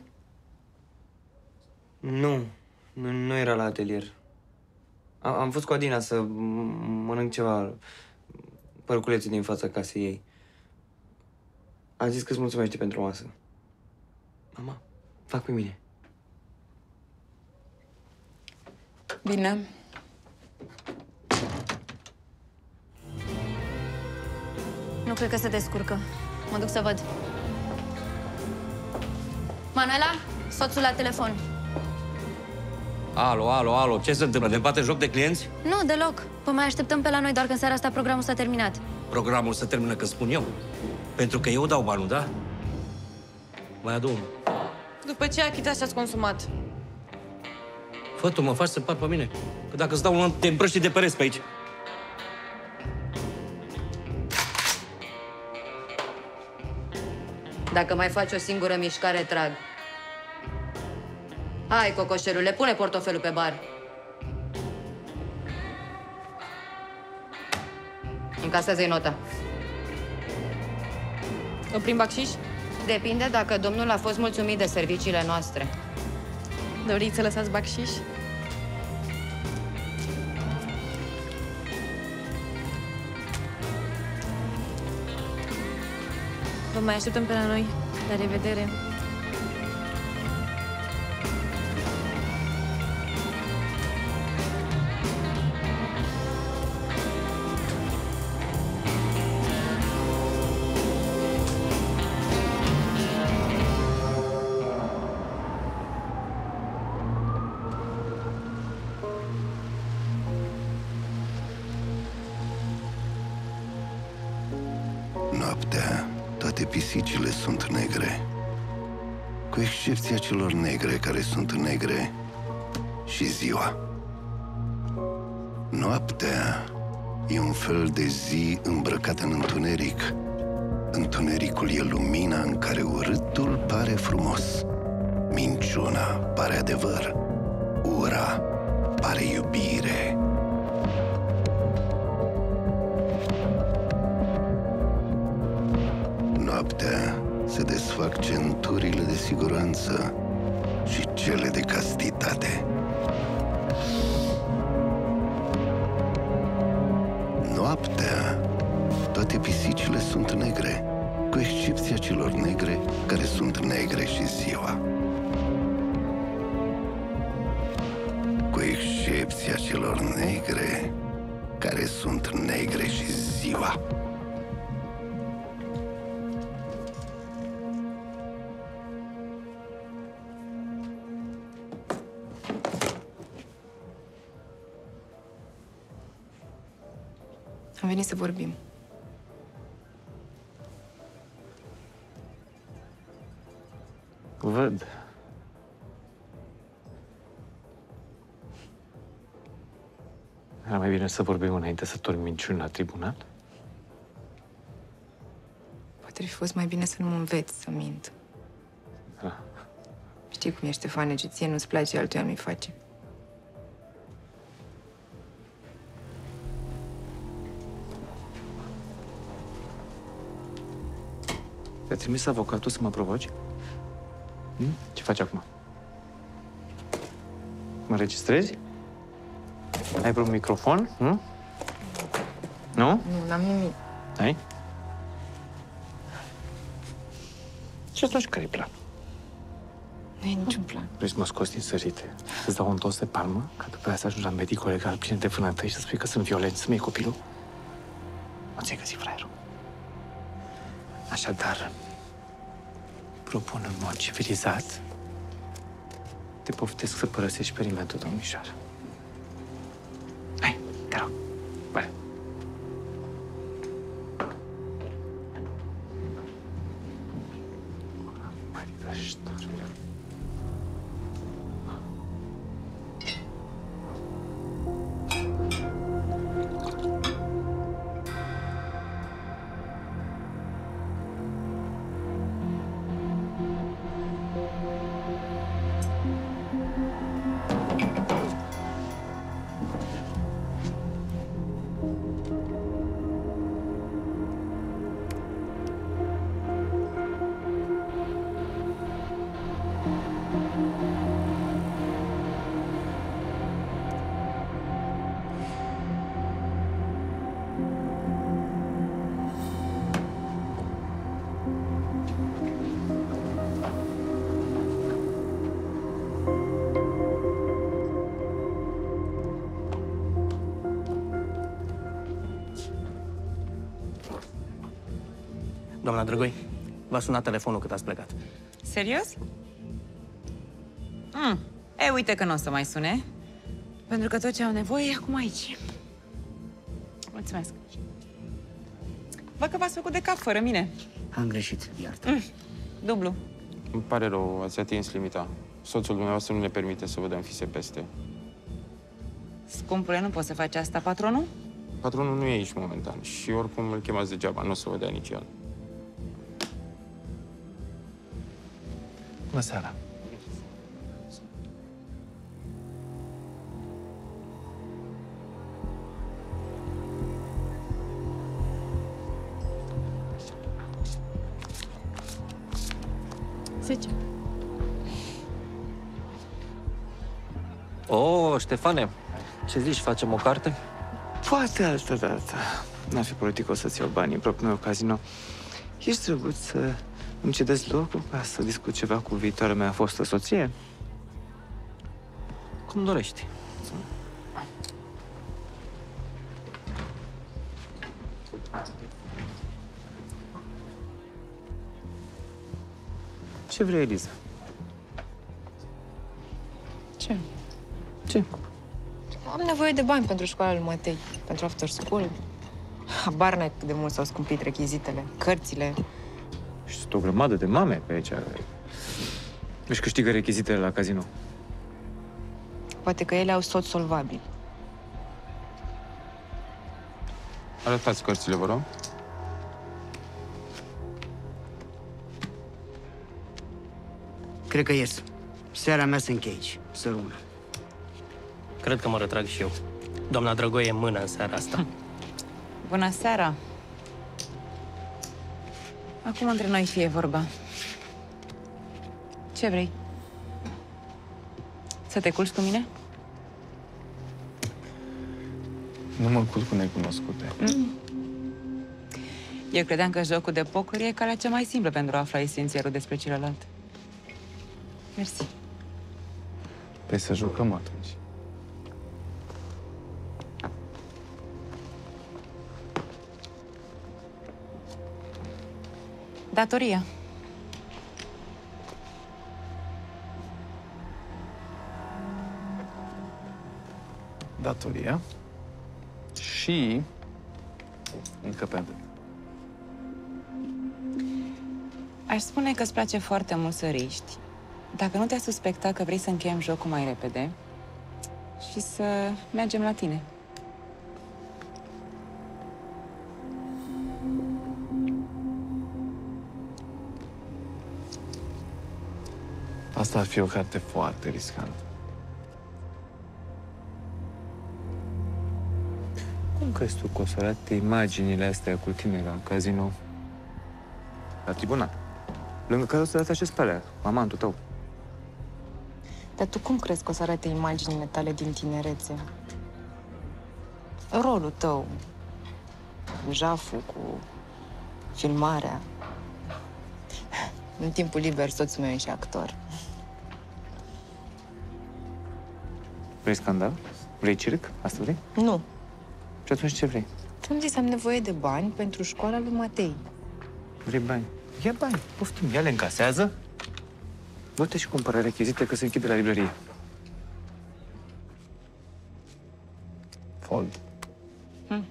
Nu, nu, nu era la atelier. Am, am fost cu Adina să mănânc ceva părculețul din fața casei ei. A zis că îți mulțumește pentru masă. Mama, fac pe mine. Bine. Nu cred că se descurcă. Mă duc să văd. Manuela, soțul la telefon. Alo, alo, alo, ce se întâmplă? Ne bate joc de clienți? Nu, deloc. Vă mai așteptăm pe la noi, doar că în seara asta programul s-a terminat. Programul se termină când spun eu. Pentru că eu dau banul, da? Mai adu-mi. După ce achitați ce ați consumat. Fă, tu mă faci să par pe mine. Că dacă îți dau un an, te împrăști de pereți pe aici. Dacă mai faci o singură mișcare, trag. Hai, cocoșelule, pune portofelul pe bar. Încasează-i nota. Oprim bacșiș? Depinde dacă domnul a fost mulțumit de serviciile noastre. Doriți să lăsați bacșiș? Vă mai așteptăm pe la noi. La revedere! Noaptea, toate pisicile sunt negre, cu excepția celor negre care sunt negre și ziua. Noaptea e un fel de zi îmbrăcată în întuneric. Întunericul e lumina în care urâtul pare frumos, minciuna pare adevăr, ura pare iubire. Noaptea se desfac centurile de siguranță și cele de castitate. Noaptea, toate pisicile sunt negre, cu excepția celor negre care sunt negre și ziua. Cu excepția celor negre care sunt negre și ziua. Am venit să vorbim. Văd. Era mai bine să vorbim înainte să torni minciuni la tribunal? Poate ar fi fost mai bine să nu mă înveți să mint. Da. Știi cum ești, Ștefane, ce ție nu-ți place, altuia nu-i face. Te-a trimis avocatul să mă provoci? Hm? Ce faci acum? Mă registrezi? Ai vreun microfon? Hm? Nu? Nu, n-am nimic. Ai? Și atunci care-i planul? Nu e niciun plan. Vrei să mă scoți din sărite? Să-ți dau un dos de palmă, ca după aia să ajungi la medicul legal plin de vânătăi și să spui că sunt violent, să-mi iei copilul? Nu ți-ai găsit fraierul. Așadar, propun în mod civilizat, te poftesc să părăsești perimetrul, domnișoară. Hai, te rog, bă. Doamna Drăgoi, v-a sunat telefonul cât ați plecat. Serios? Mm. E, uite că nu o să mai sune. Pentru că tot ce au nevoie e acum aici. Mulțumesc. Văd că v-ați făcut de cap fără mine. Am greșit, iartă. Mm. Dublu. Îmi pare rău, ați atins limita. Soțul dumneavoastră nu ne permite să vă dăm fise peste. Scumpule, nu poți să faci asta, patronul? Patronul nu e aici momentan și oricum îl chemați degeaba, nu o să vă dea nici el. Bună seara! Zice. Oh, Ștefane, ce zici, facem o carte? Poate altă dată. N-ar fi politicos să-ți iau banii în propriul meu casino. Ești drăguț să îmi cedezi locul ca să discut ceva cu viitoarea mea fostă soție? Cum dorești. Ce vrei, Eliza? Ce? Ce? Am nevoie de bani pentru școala lui Matei, pentru after school. Habar n-ai cât de mult s-au scumpit rechizitele, cărțile. Și sunt o grămadă de mame pe aici. Își câștigă rechizitele la casino. Poate că ele au soț solvabil. Arătați cărțile, vă rog. Cred că ies. Seara mea se încheie aici. Să rămână. Cred că mă retrag și eu. Doamna Drăgoie e mână în seara asta. Bună seara! Acum între noi fie vorba. Ce vrei? Să te culci cu mine? Nu mă culc cu necunoscute. Mm. Eu credeam că jocul de poker e calea cea mai simplă pentru a afla esențialul despre celălalt. Mersi. Păi să jucăm atunci. Datoria. Datoria și încă pe atât. Aș spune că îți place foarte mult să riști. Dacă nu te-a suspectat că vrei să încheiem jocul mai repede și să mergem la tine. Asta ar fi o carte foarte riscantă. Cum crezi tu că o să arate imaginile astea cu tine la casino? La tribunal. Lângă care o să dați acest pelea, amantul tău. Dar tu cum crezi că o să arate imaginile tale din tinerețe? Rolul tău, cu jaful, cu filmarea. În timpul liber, soțul meu e și actor. Vrei scandal? Vrei circ? Asta vrei? Nu. Și atunci ce vrei? Ți-am zis, am nevoie de bani pentru școala lui Matei. Vrei bani? Ia bani, poftim, ia le încasează. Du-te și cumpără rechizite că se închide la librărie. Fold. Hm.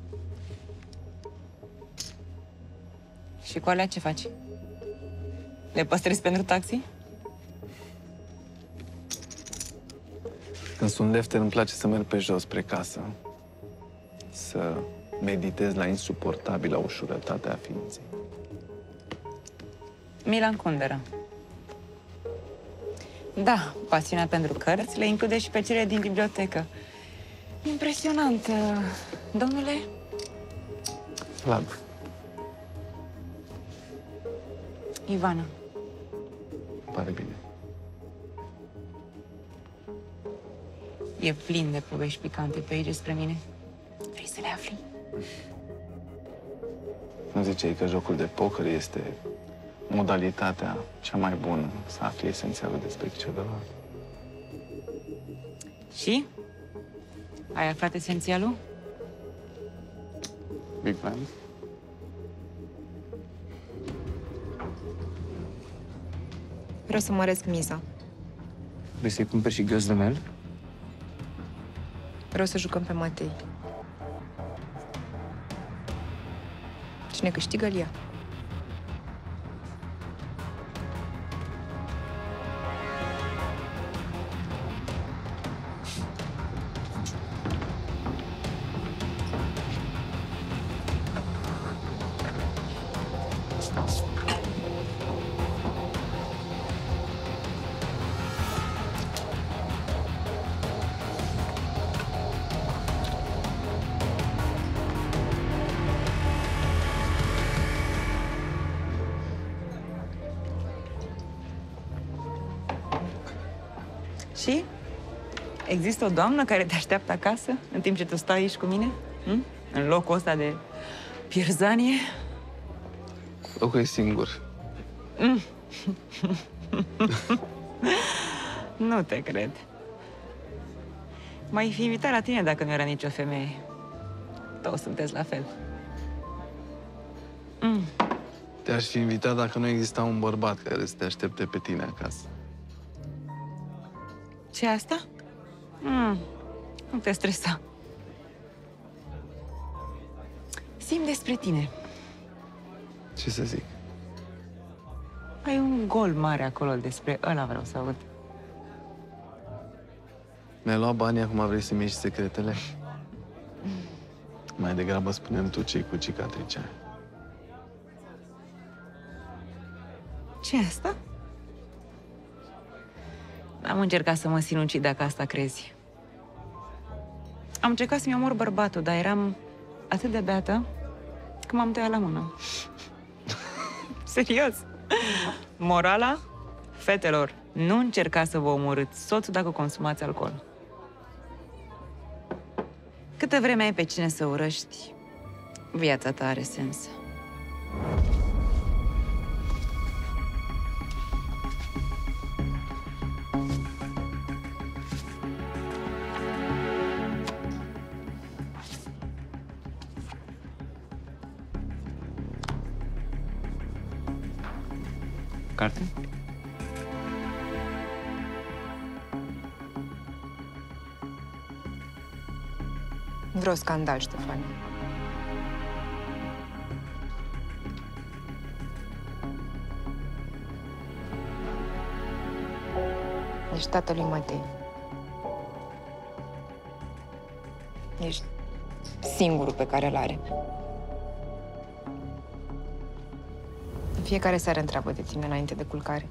Și cu alea ce faci? Le păstrezi pentru taxi? Când sunt lefter, îmi place să merg pe jos spre casă. Să meditez la insuportabila ușurătate a ființei. Milan Kundera. Da, pasiunea pentru cărți le include și pe cele din bibliotecă. Impresionant. Domnule? Vlad. Ivana. Pare bine. E plin de povești picante pe aici despre mine. Vrei să le afli? Nu ziceai că jocul de poker este modalitatea cea mai bună să afli esențialul despre celălalt? Și? Ai aflat esențialul? Big Bang? Vreau să măresc miza. Vrei să-i cumperi și găs de mel? Vreau să jucăm pe Matei. Cine câștigă, îl ia. Și? Există o doamnă care te așteaptă acasă în timp ce tu stai aici cu mine? Hm? În locul ăsta de pierzanie? Locul e singur. Mm. Nu te cred. M-ai fi invitat la tine dacă nu era nicio femeie. Toți sunteți la fel. Mm. Te-aș fi invitat dacă nu exista un bărbat care să te aștepte pe tine acasă. Ce asta? Mm. Nu te stresa. Zi-mi despre tine. Ce să zic? Ai un gol mare acolo, despre ăla vreau să aud. Mi-ai luat banii, acum vrei să-mi ieși secretele? Mai degrabă spune-mi tu ce-i cu cicatricea aia. Ce asta? Am încercat să mă sinucid, dacă asta crezi. Am încercat să-mi omor bărbatul, dar eram atât de beată că m-am tăiat la mână. Serios. Morala? Fetelor, nu încercați să vă omorâți soțul dacă consumați alcool. Câtă vreme ai pe cine să urăști, viața ta are sens. Carte? Vreau scandal, Ștefan. Ești tatăl lui Matei. Ești singurul pe care îl are. În fiecare seară întreabă de tine înainte de culcare.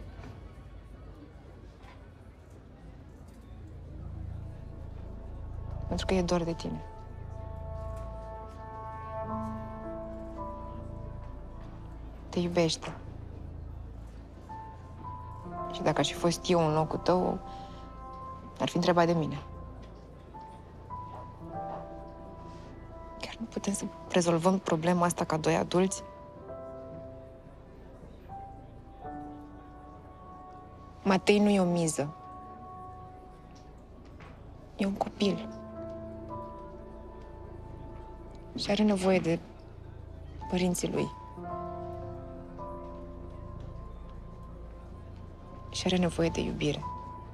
Pentru că e dor de tine. Te iubește. Și dacă aș fi fost eu în locul tău, ar fi întrebat de mine. Chiar nu putem să rezolvăm problema asta ca doi adulți? Matei nu e o miză. E un copil. Și are nevoie de părinții lui. Și are nevoie de iubire.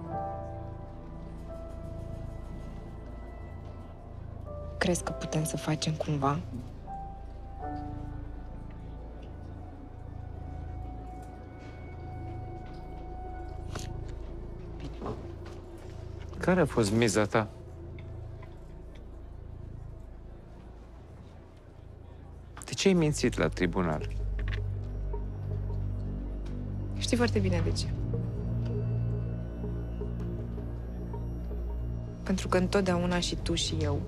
Crezi că putem să facem cumva? Care a fost miza ta? De ce ai mințit la tribunal? Știi foarte bine de ce. Pentru că întotdeauna și tu și eu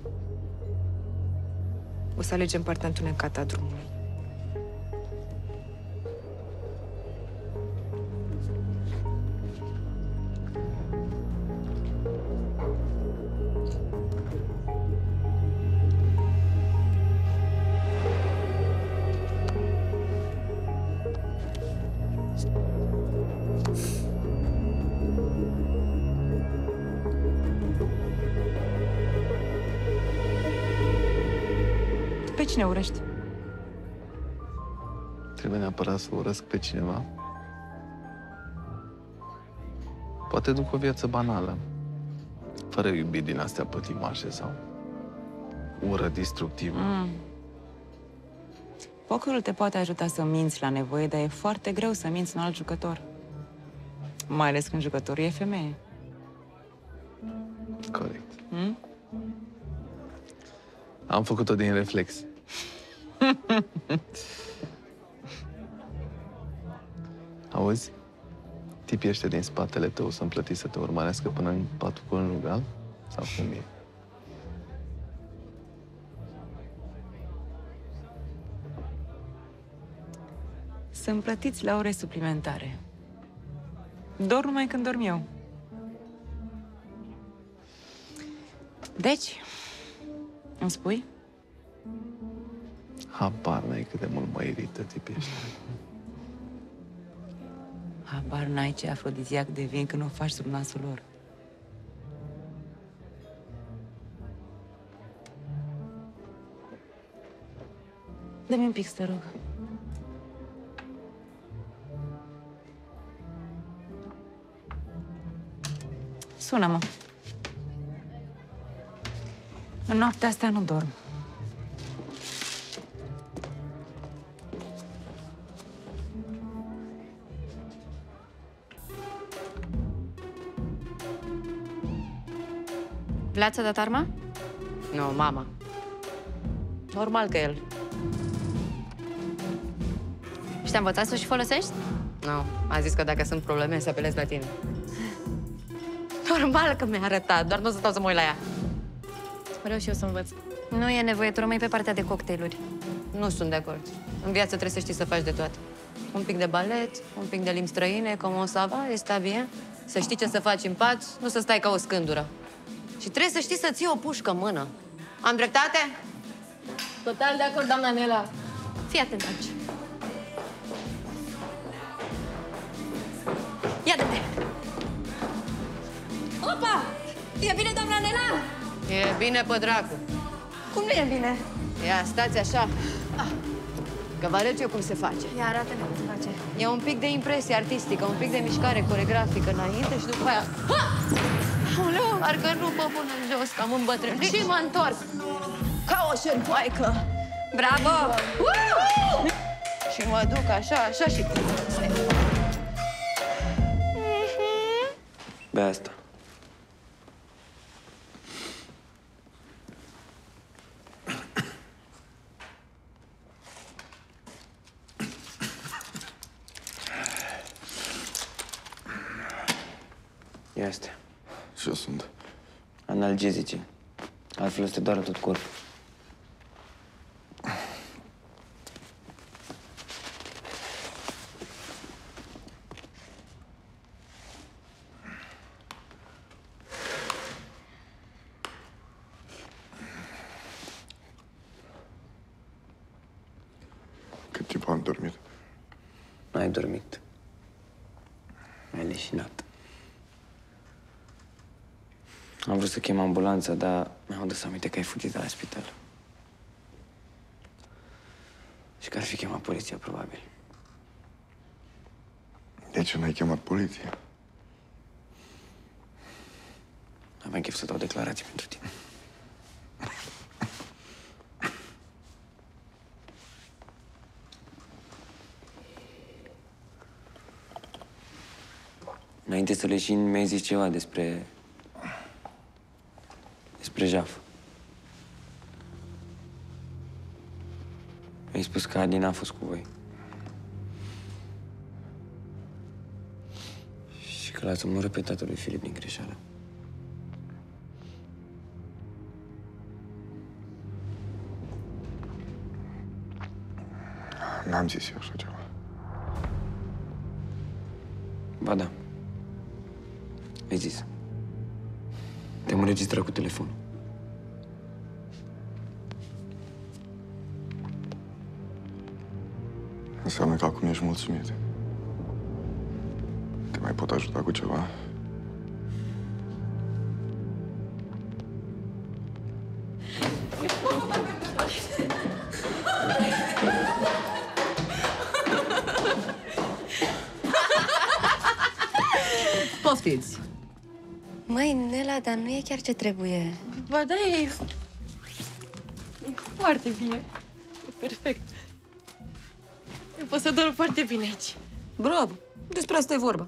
o să alegem partea întunecată a drumului. Pe cine urăști? Trebuie neapărat să urăsc pe cineva? Poate duc o viață banală, fără iubiri din astea pătimașe sau ură distructivă. Mm. Pokerul te poate ajuta să minți la nevoie, dar e foarte greu să minți un alt jucător. Mai ales când jucătorul e femeie. Corect. Mm? Am făcut-o din reflex. Auzi? Tipii ăștia din spatele tău sunt plătiți să te urmărească până în patul cu un rugal? Sau cum e? Sunt plătiți la ore suplimentare. Dor numai când dorm eu. Deci, îmi spui? Habar n-ai cât de mult mă irită tipii ăștia. Habar n-ai ce afrodiziac devin când o faci sub nasul lor. Dă-mi un pic, să te rog. Sună-mă. În noaptea asta nu dorm. Vlad ți-a dat arma? Nu, mama. Normal că el. Și te-a învățat să-și folosești? Nu, a zis că dacă sunt probleme, să apelez la tine. Normal că mi-a arătat, doar nu o să stau să mă uit la ea. Vreau și eu să învăț. Nu e nevoie, tu rămâi pe partea de cocktailuri. Nu sunt de acord. În viață trebuie să știi să faci de toate. Un pic de balet, un pic de limbi străine, cum o să va, este bine. Să știi ce să faci în pat, nu să stai ca o scândură. Și trebuie să știi să ții o pușcă în mână. Am dreptate? Total de acord, doamna Nela. Fii atent aici. Ia de-te! Opa! E bine, doamna Nela? E bine, pe dracu. Cum nu e bine? Ia, stați așa. Că vă arăt eu cum se face. Ia, arată-ne cum se face. E un pic de impresie artistică, un pic de mișcare coregrafică înainte și după aia... Ha! Aoleu, parcă rupă până în jos, că am îmbătrânit și mă întorc. Ca o șerpoaică. Bravo! Uh! Și mă duc așa, așa și... Bea asta. Ia astea. Ce sunt? Analgezice. Altfel o să te doară tot corpul. Cât timp am dormit? N-ai dormit. Ai leșinat. Am vrut să chem ambulanța, dar mi-am dus aminte că ai fugit de la spital. Și că ar fi chemat poliția, probabil. De ce n-ai chemat poliția? Aveam chef să dau declarații pentru tine. Înainte să leșin, mi-ai zis ceva despre... despre Jaf. Mi-ai spus că Adi n-a fost cu voi. Și că l-ați omorât pe tatălui Filip din greșeală. N-am zis eu așa ceva. Ba da. Ai zis. Te-am înregistrat cu telefonul. Înseamnă că acum ești mulțumit. Te mai pot ajuta cu ceva? Poftiți! Măi, Nela, dar nu e chiar ce trebuie. Ba da, e... e foarte bine. E perfect. Eu pot să dorm foarte bine aici. Bravo! Despre asta e vorba.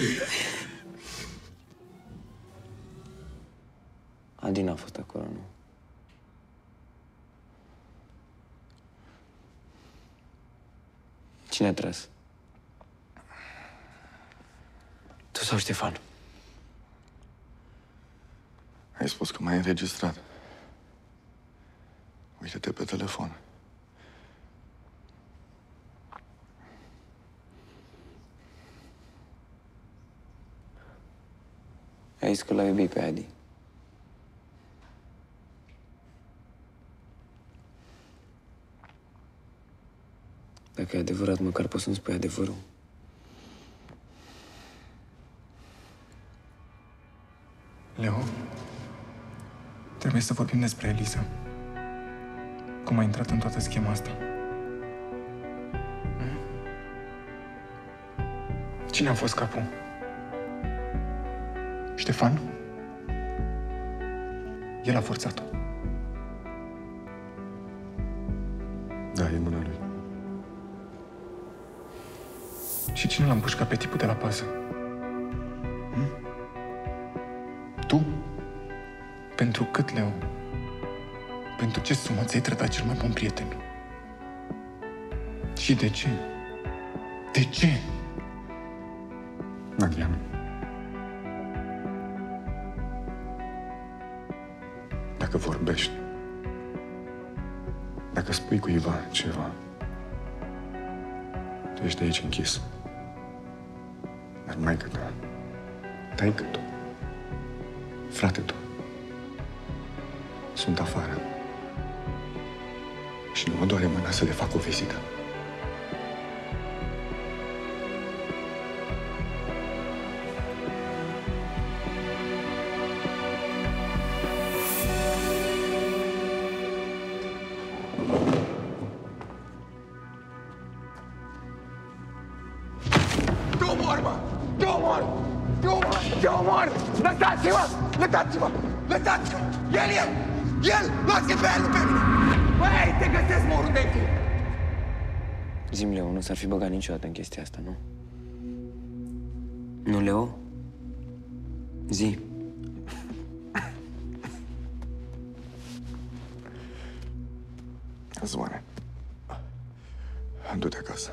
Adi n-a fost acolo, nu? Cine a tras? sau Ștefan? Ai spus că m-ai înregistrat. Uite-te pe telefon. Ai zis că l-ai iubit pe Adi. Dacă e adevărat, măcar poți să-mi spui adevărul. Leo, trebuie să vorbim despre Eliza. Cum a intrat în toată schema asta? Cine a fost capul? Ștefan? El a forțat-o. Da, e mâna lui. Și cine l-a împușcat pe tipul de la pază? Hm? Tu? Pentru cât, Leo? Pentru ce sumă ți-ai trădat cel mai bun prieten? Și de ce? De ce? Nadia. Dacă vorbești, dacă spui cuiva ceva, tu ești de aici închis. Dar maică ta, taică tu, frate tu, sunt afară. Și nu mă doare mâna să le fac o vizită. Te omor, mă! Te omor! Te omor! Te omor! Lăsați-mă! Lăsați-mă! Lăsați-mă! El e! El! Luați-l pe el, nu pe mine! Băi, te găsesc, mă, unde tu? Zi-mi, Leo, nu s-ar fi băgat niciodată în chestia asta, nu? Nu, Leo? Zi. Zvoane, du-te acasă.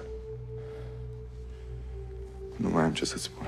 Nu mai am ce să-ți spun.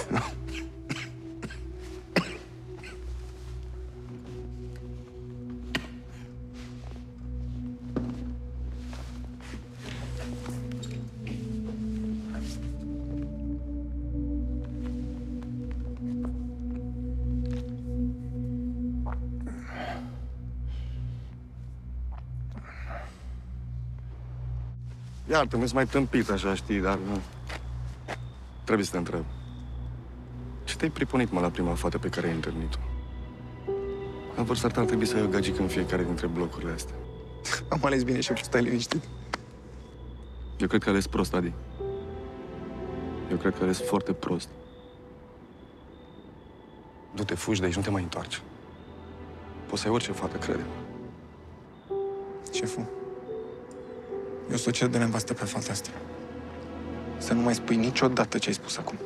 Iartă-mă, sunt mai tâmpit așa, știi, dar nu. Trebuie să te întreb. Ce te-ai pripunit, mă, la prima fată pe care ai întâlnit-o? La vârsta ta ar trebui să ai o gagică în fiecare dintre blocurile astea. Am ales bine și stai liniștit. Eu cred că ales prost, Adi. Eu cred că ales foarte prost. Du-te, fugi de aici, nu te mai întoarce. Poți să ai orice fată, crede. Șeful, eu să o cer de nevastă pe fata asta. Să nu mai spui niciodată ce ai spus acum.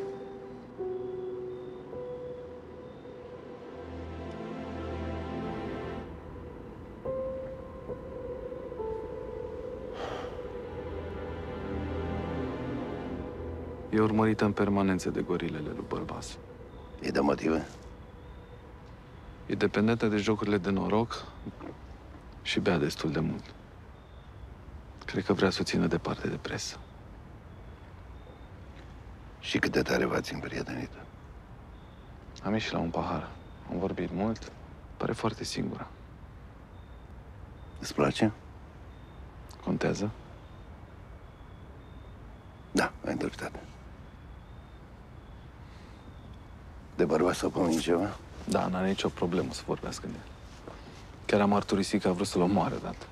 E urmărită în permanență de gorilele lui Bărbasu. E de motive? E dependentă de jocurile de noroc și bea destul de mult. Cred că vrea să o țină departe de presă. Și cât de tare v-ați împrietenit? Am ieșit la un pahar. Am vorbit mult. Pare foarte singură. Îți place? Contează? Da, ai dreptate. De bărbat s-a pomenit ceva? Da, n-are nicio problemă să vorbească de el. Chiar a mărturisit că a vrut să-l omoare odată.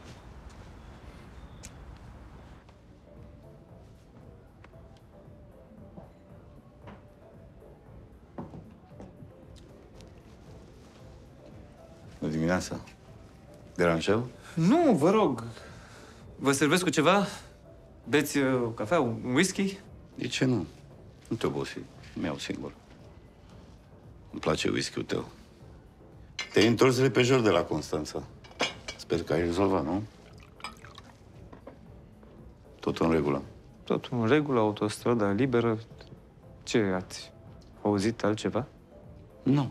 Bună dimineața. Deranjeu? Nu, vă rog. Vă servesc cu ceva? Beți uh, cafea, un whisky? De ce nu? Nu te obosi. Îmi iau singur. Îmi place whisky-ul tău. Te-ai întors repejor de la Constanța. Sper că ai rezolvat, nu? Totul în regulă. Totul în regulă, autostrada liberă. Ce ați auzit altceva? Nu.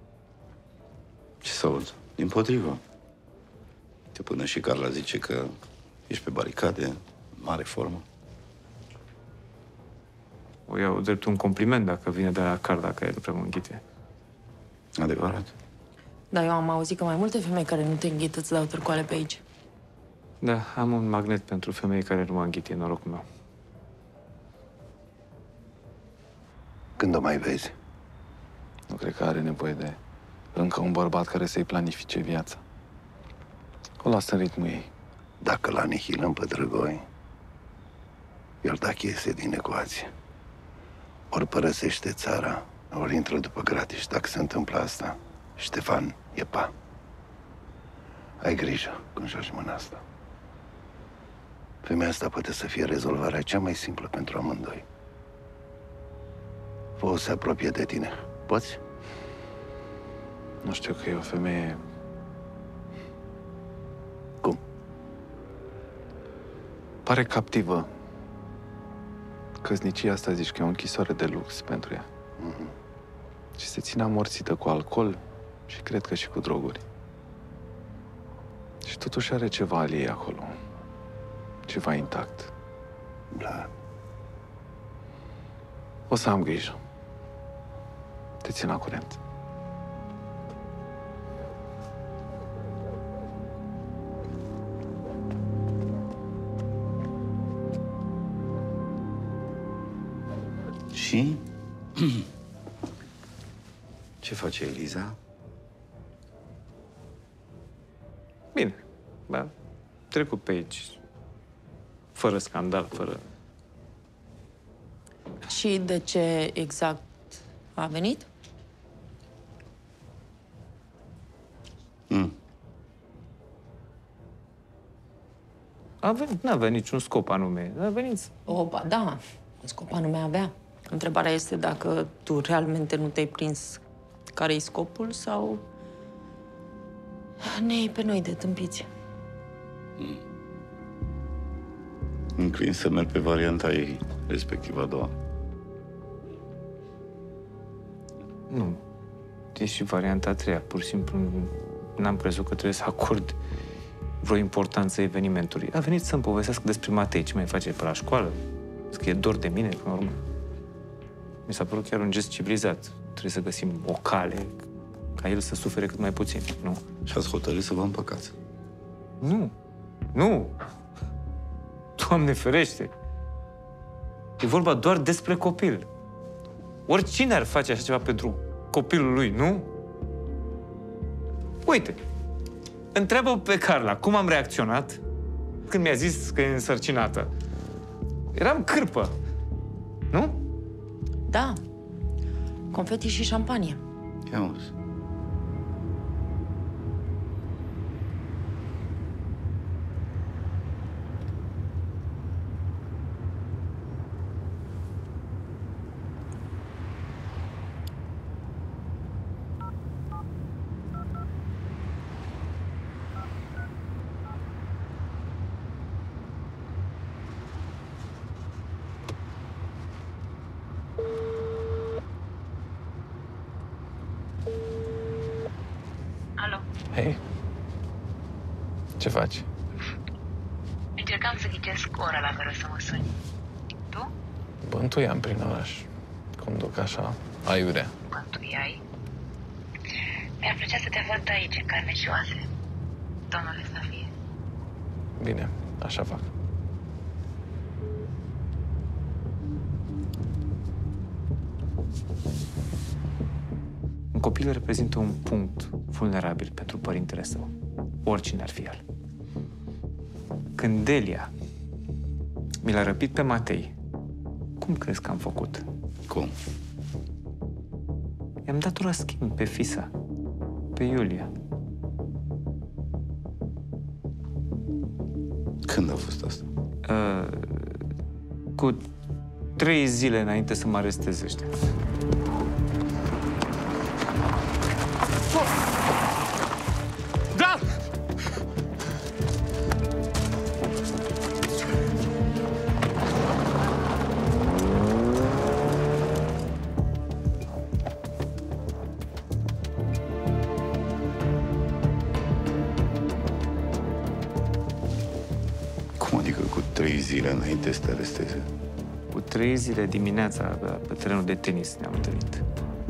Ce să aud? Dimpotrivă. Te până și Carla zice că ești pe baricade, mare formă. O iau drept un compliment dacă vine de la Carla, că nu prea mă înghite. Adevărat. Dar eu am auzit că mai multe femei care nu te înghită îți dau târcoale pe aici. Da, am un magnet pentru femei care nu mă înghite, norocul meu. Când o mai vezi? Nu cred că are nevoie de încă un bărbat care să-i planifice viața. O lasă în ritmul ei. Dacă l anihilăm pe Drăgoi, el dacă iese din ecuație, ori părăsește țara, ori intră după gratis. Dacă se întâmplă asta, Ștefan e pa. Ai grijă când joci mâna asta. Femeia asta poate să fie rezolvarea cea mai simplă pentru amândoi. Fă-o să se apropie de tine. Poți? Nu știu că e o femeie... Cum? Pare captivă. Căsnicia asta zici că e o închisoare de lux pentru ea. Mm-hmm. Și se ține amorțită cu alcool și cred că și cu droguri. Și totuși are ceva al ei acolo. Ceva intact. Da. O să am grijă. Te țin la curent. Și? Ce face Eliza? Bine. Da. Trecut pe aici. Fără scandal, fără... Și de ce exact a venit? Mm. A venit, n-avea niciun scop anume. A venit... Opa, da. Un scop anume avea. Întrebarea este dacă tu realmente nu te-ai prins care-i scopul sau ne iei pe noi de tâmpiți. Mm. Înclin să merg pe varianta ei, respectiv a doua. Nu. E și varianta a treia. Pur și simplu n-am crezut că trebuie să acord vreo importanță evenimentului. A venit să-mi povestească despre Matei, ce mai face pe la școală, că e dor de mine, până la urmă. Mi s-a părut chiar un gest civilizat. Trebuie să găsim o cale ca el să sufere cât mai puțin, nu? Și ați hotărât să vă împăcați. Nu. Nu. Doamne ferește. E vorba doar despre copil. Oricine ar face așa ceva pentru copilul lui, nu? Uite, întreabă pe Carla cum am reacționat când mi-a zis că e însărcinată. Eram cârpă, nu? Da. Confeti și șampanie. Ia uzi. Hei, ce faci? Încercam să ghicesc ora la care o să mă suni. Tu? Bântuiam prin oraș. Cum duc așa, aiurea. Bântuiai? Mi-ar plăcea să te văd aici, în carne și oase. Domnule să fie. Bine, așa fac. Un copil reprezintă un punct vulnerabil pentru părintele său, oricine ar fi el. Când Delia mi l-a răpit pe Matei, cum crezi că am făcut? Cum? I-am dat-o la schimb pe Fisa, pe Iulia. Când a fost asta? Uh, cu trei zile înainte să mă aresteze ăștia. Da! permite să te aresteze? Cu trei zile dimineața pe terenul de tenis ne-am întâlnit.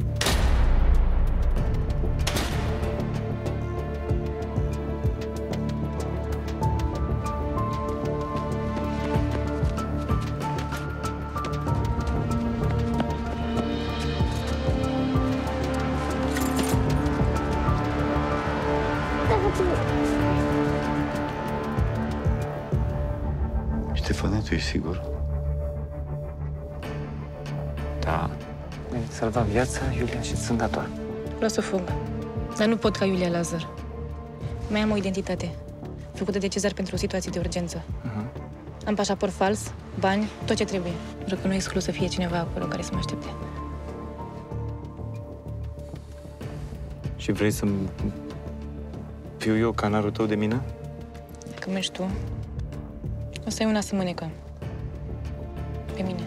Ștefane, tu ești sigur? Da. Mi-ai salvat viața, Iulia, și sunt dator. Vreau să fug, dar nu pot ca Iulia Lazar. Mai am o identitate, făcută de Cezar pentru o situație de urgență. Uh-huh. Am pașaport fals, bani, tot ce trebuie. Pentru că nu exclu să fie cineva acolo care să mă aștepte. Și vrei să-mi fiu eu canarul tău de mină? Dacă mergi tu, o să ai una să mânecă. Pe mine.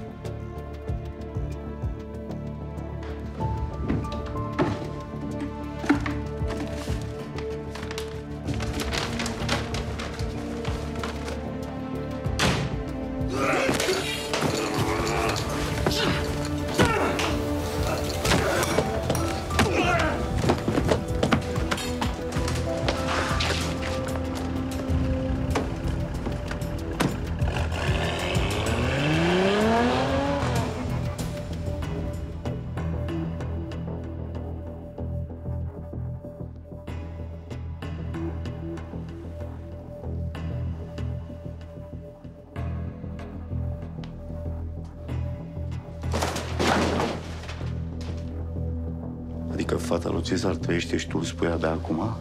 Adică fata lui Cezar trăiește și tu îl spui abia acum?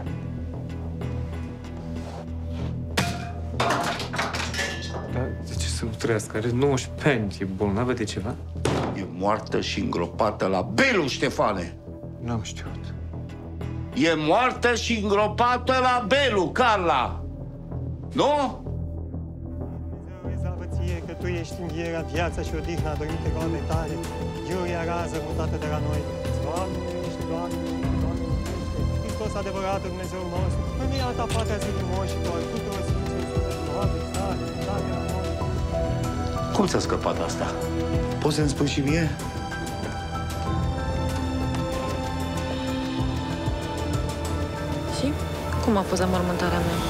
Dar de ce să nu trăiască? Are nouăsprezece ani, e bolnavă de ceva? E moartă și îngropată la Belu, Ștefane! N-am știut. E moartă și îngropată la Belu, Carla! Nu? Ție că tu ești învierea, viața și odihna dorite roade tale, Iulia rază mutată de la noi. Doamne, ești, Doamne, Doamne, Hristos adevăratul Dumnezeu nostru, înviata patria zilii moșilor, tuturor sfinților, Doamne, stare, stare la noi. Cum ți-a scăpat asta? Poți să-mi spui și mie? Și cum a fost amormântarea mea?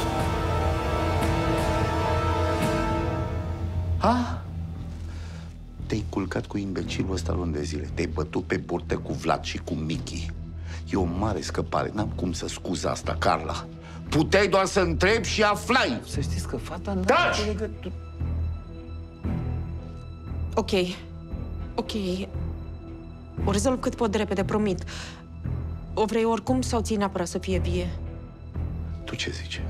Ha? Te-ai culcat cu imbecilul ăsta luni de zile. Te-ai bătut pe burtă cu Vlad și cu Michi. E o mare scăpare. N-am cum să scuz asta, Carla. Puteai doar să întrebi și aflai. Să știți că fata n-a Taci! legătură. Ok. Ok. O rezolv cât pot de repede, promit. O vrei oricum sau ții neapărat să fie vie? Tu ce zici?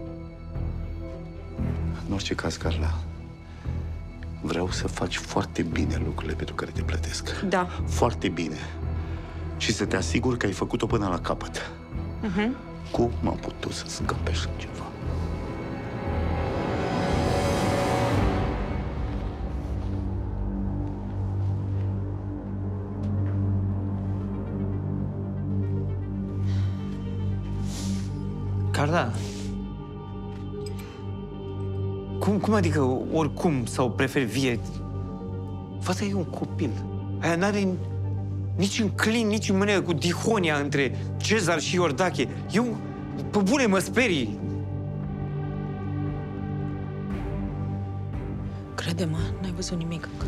În orice caz, Carla, vreau să faci foarte bine lucrurile pentru care te plătesc. Da. Foarte bine. Și să te asigur că ai făcut-o până la capăt. Uh-huh. Cum am putut să scăpești ceva? Carla, cum, cum adică oricum sau preferi vie? Fata e un copil. Aia n-are nici în clin, nici în mânecă cu dihonia între Cezar și Iordache. Eu, pe bune, mă sperii. Crede-mă, n-ai văzut nimic încă.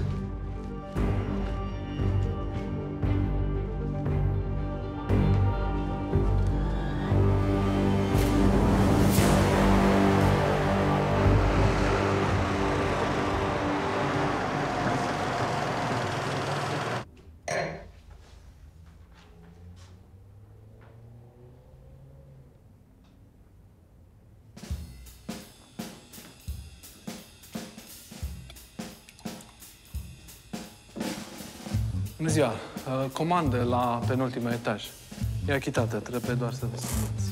Bună ziua! Comandă la penultimul etaj. E achitată, trebuie doar să vă semnați.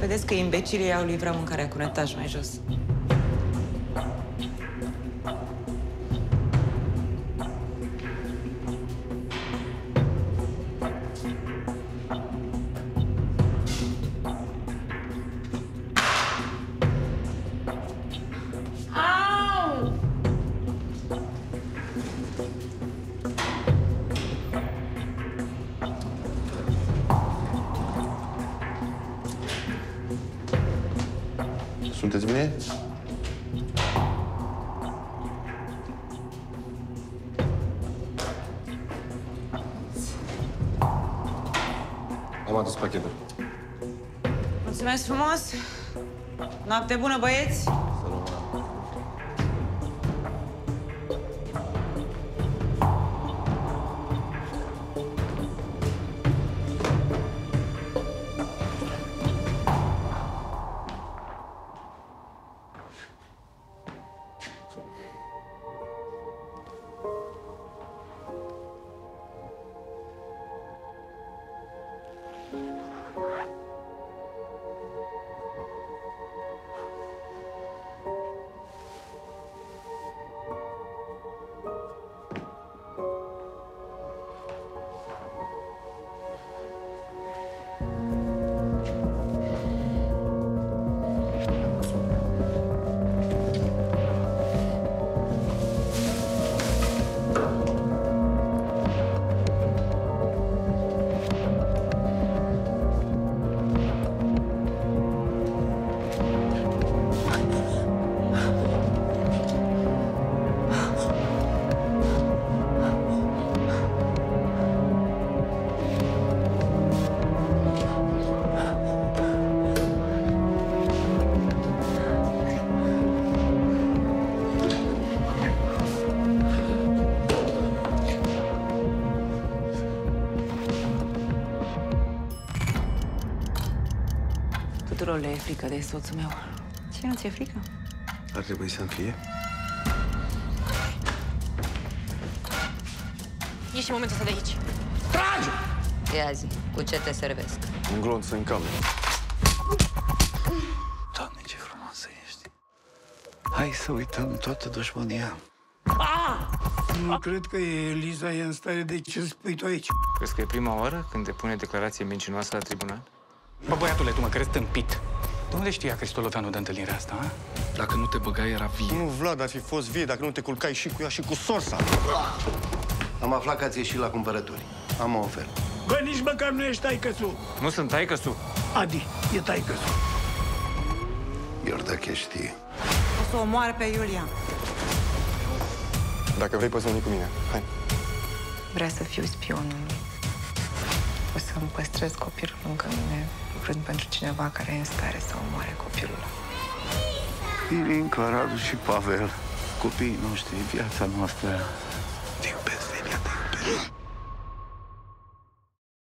Vedeți că imbecilii au livrat mâncarea cu un etaj mai jos. Sunteți bine? Am adus pachetul. Mulțumesc frumos! Noapte bună, băieți! Tuturor le e frică de soțul meu. Ce nu ți-e frică? Ar trebui să-mi fie. E și momentul să de aici. Tragi! Ia zi, cu ce te servesc? Un glonț în cameră. Doamne, ce frumoasă ești. Hai să uităm toată dușmânia. Nu cred că Eliza e în stare de ce spui tu aici. Crezi că e prima oară când depune declarație mincinoasă la tribunal? Bă, băiatule, tu mă crezi tâmpit. De unde știa Cristoloveanu de întâlnirea asta, a? Dacă nu te băgai, era vie. Nu, Vlad, ar fi fost vie dacă nu te culcai și cu ea și cu sorsa. Am aflat că ați ieșit la cumpărături. Am o ofertă. Bă, nici măcar nu ești taică-su. Nu sunt taică-su. Adi, e taică-su. Iordache știe. O să o omoare pe Iulia. Dacă vrei, poți veni cu mine. Hai. Vrea să fiu spionul lui. O să-mi păstrez copilul lângă mine, lucrând pentru cineva care e în stare să omoare copilul. Ilinca, Radu și Pavel, copiii noștri, viața noastră. Te iubesc, Delia, te iubesc.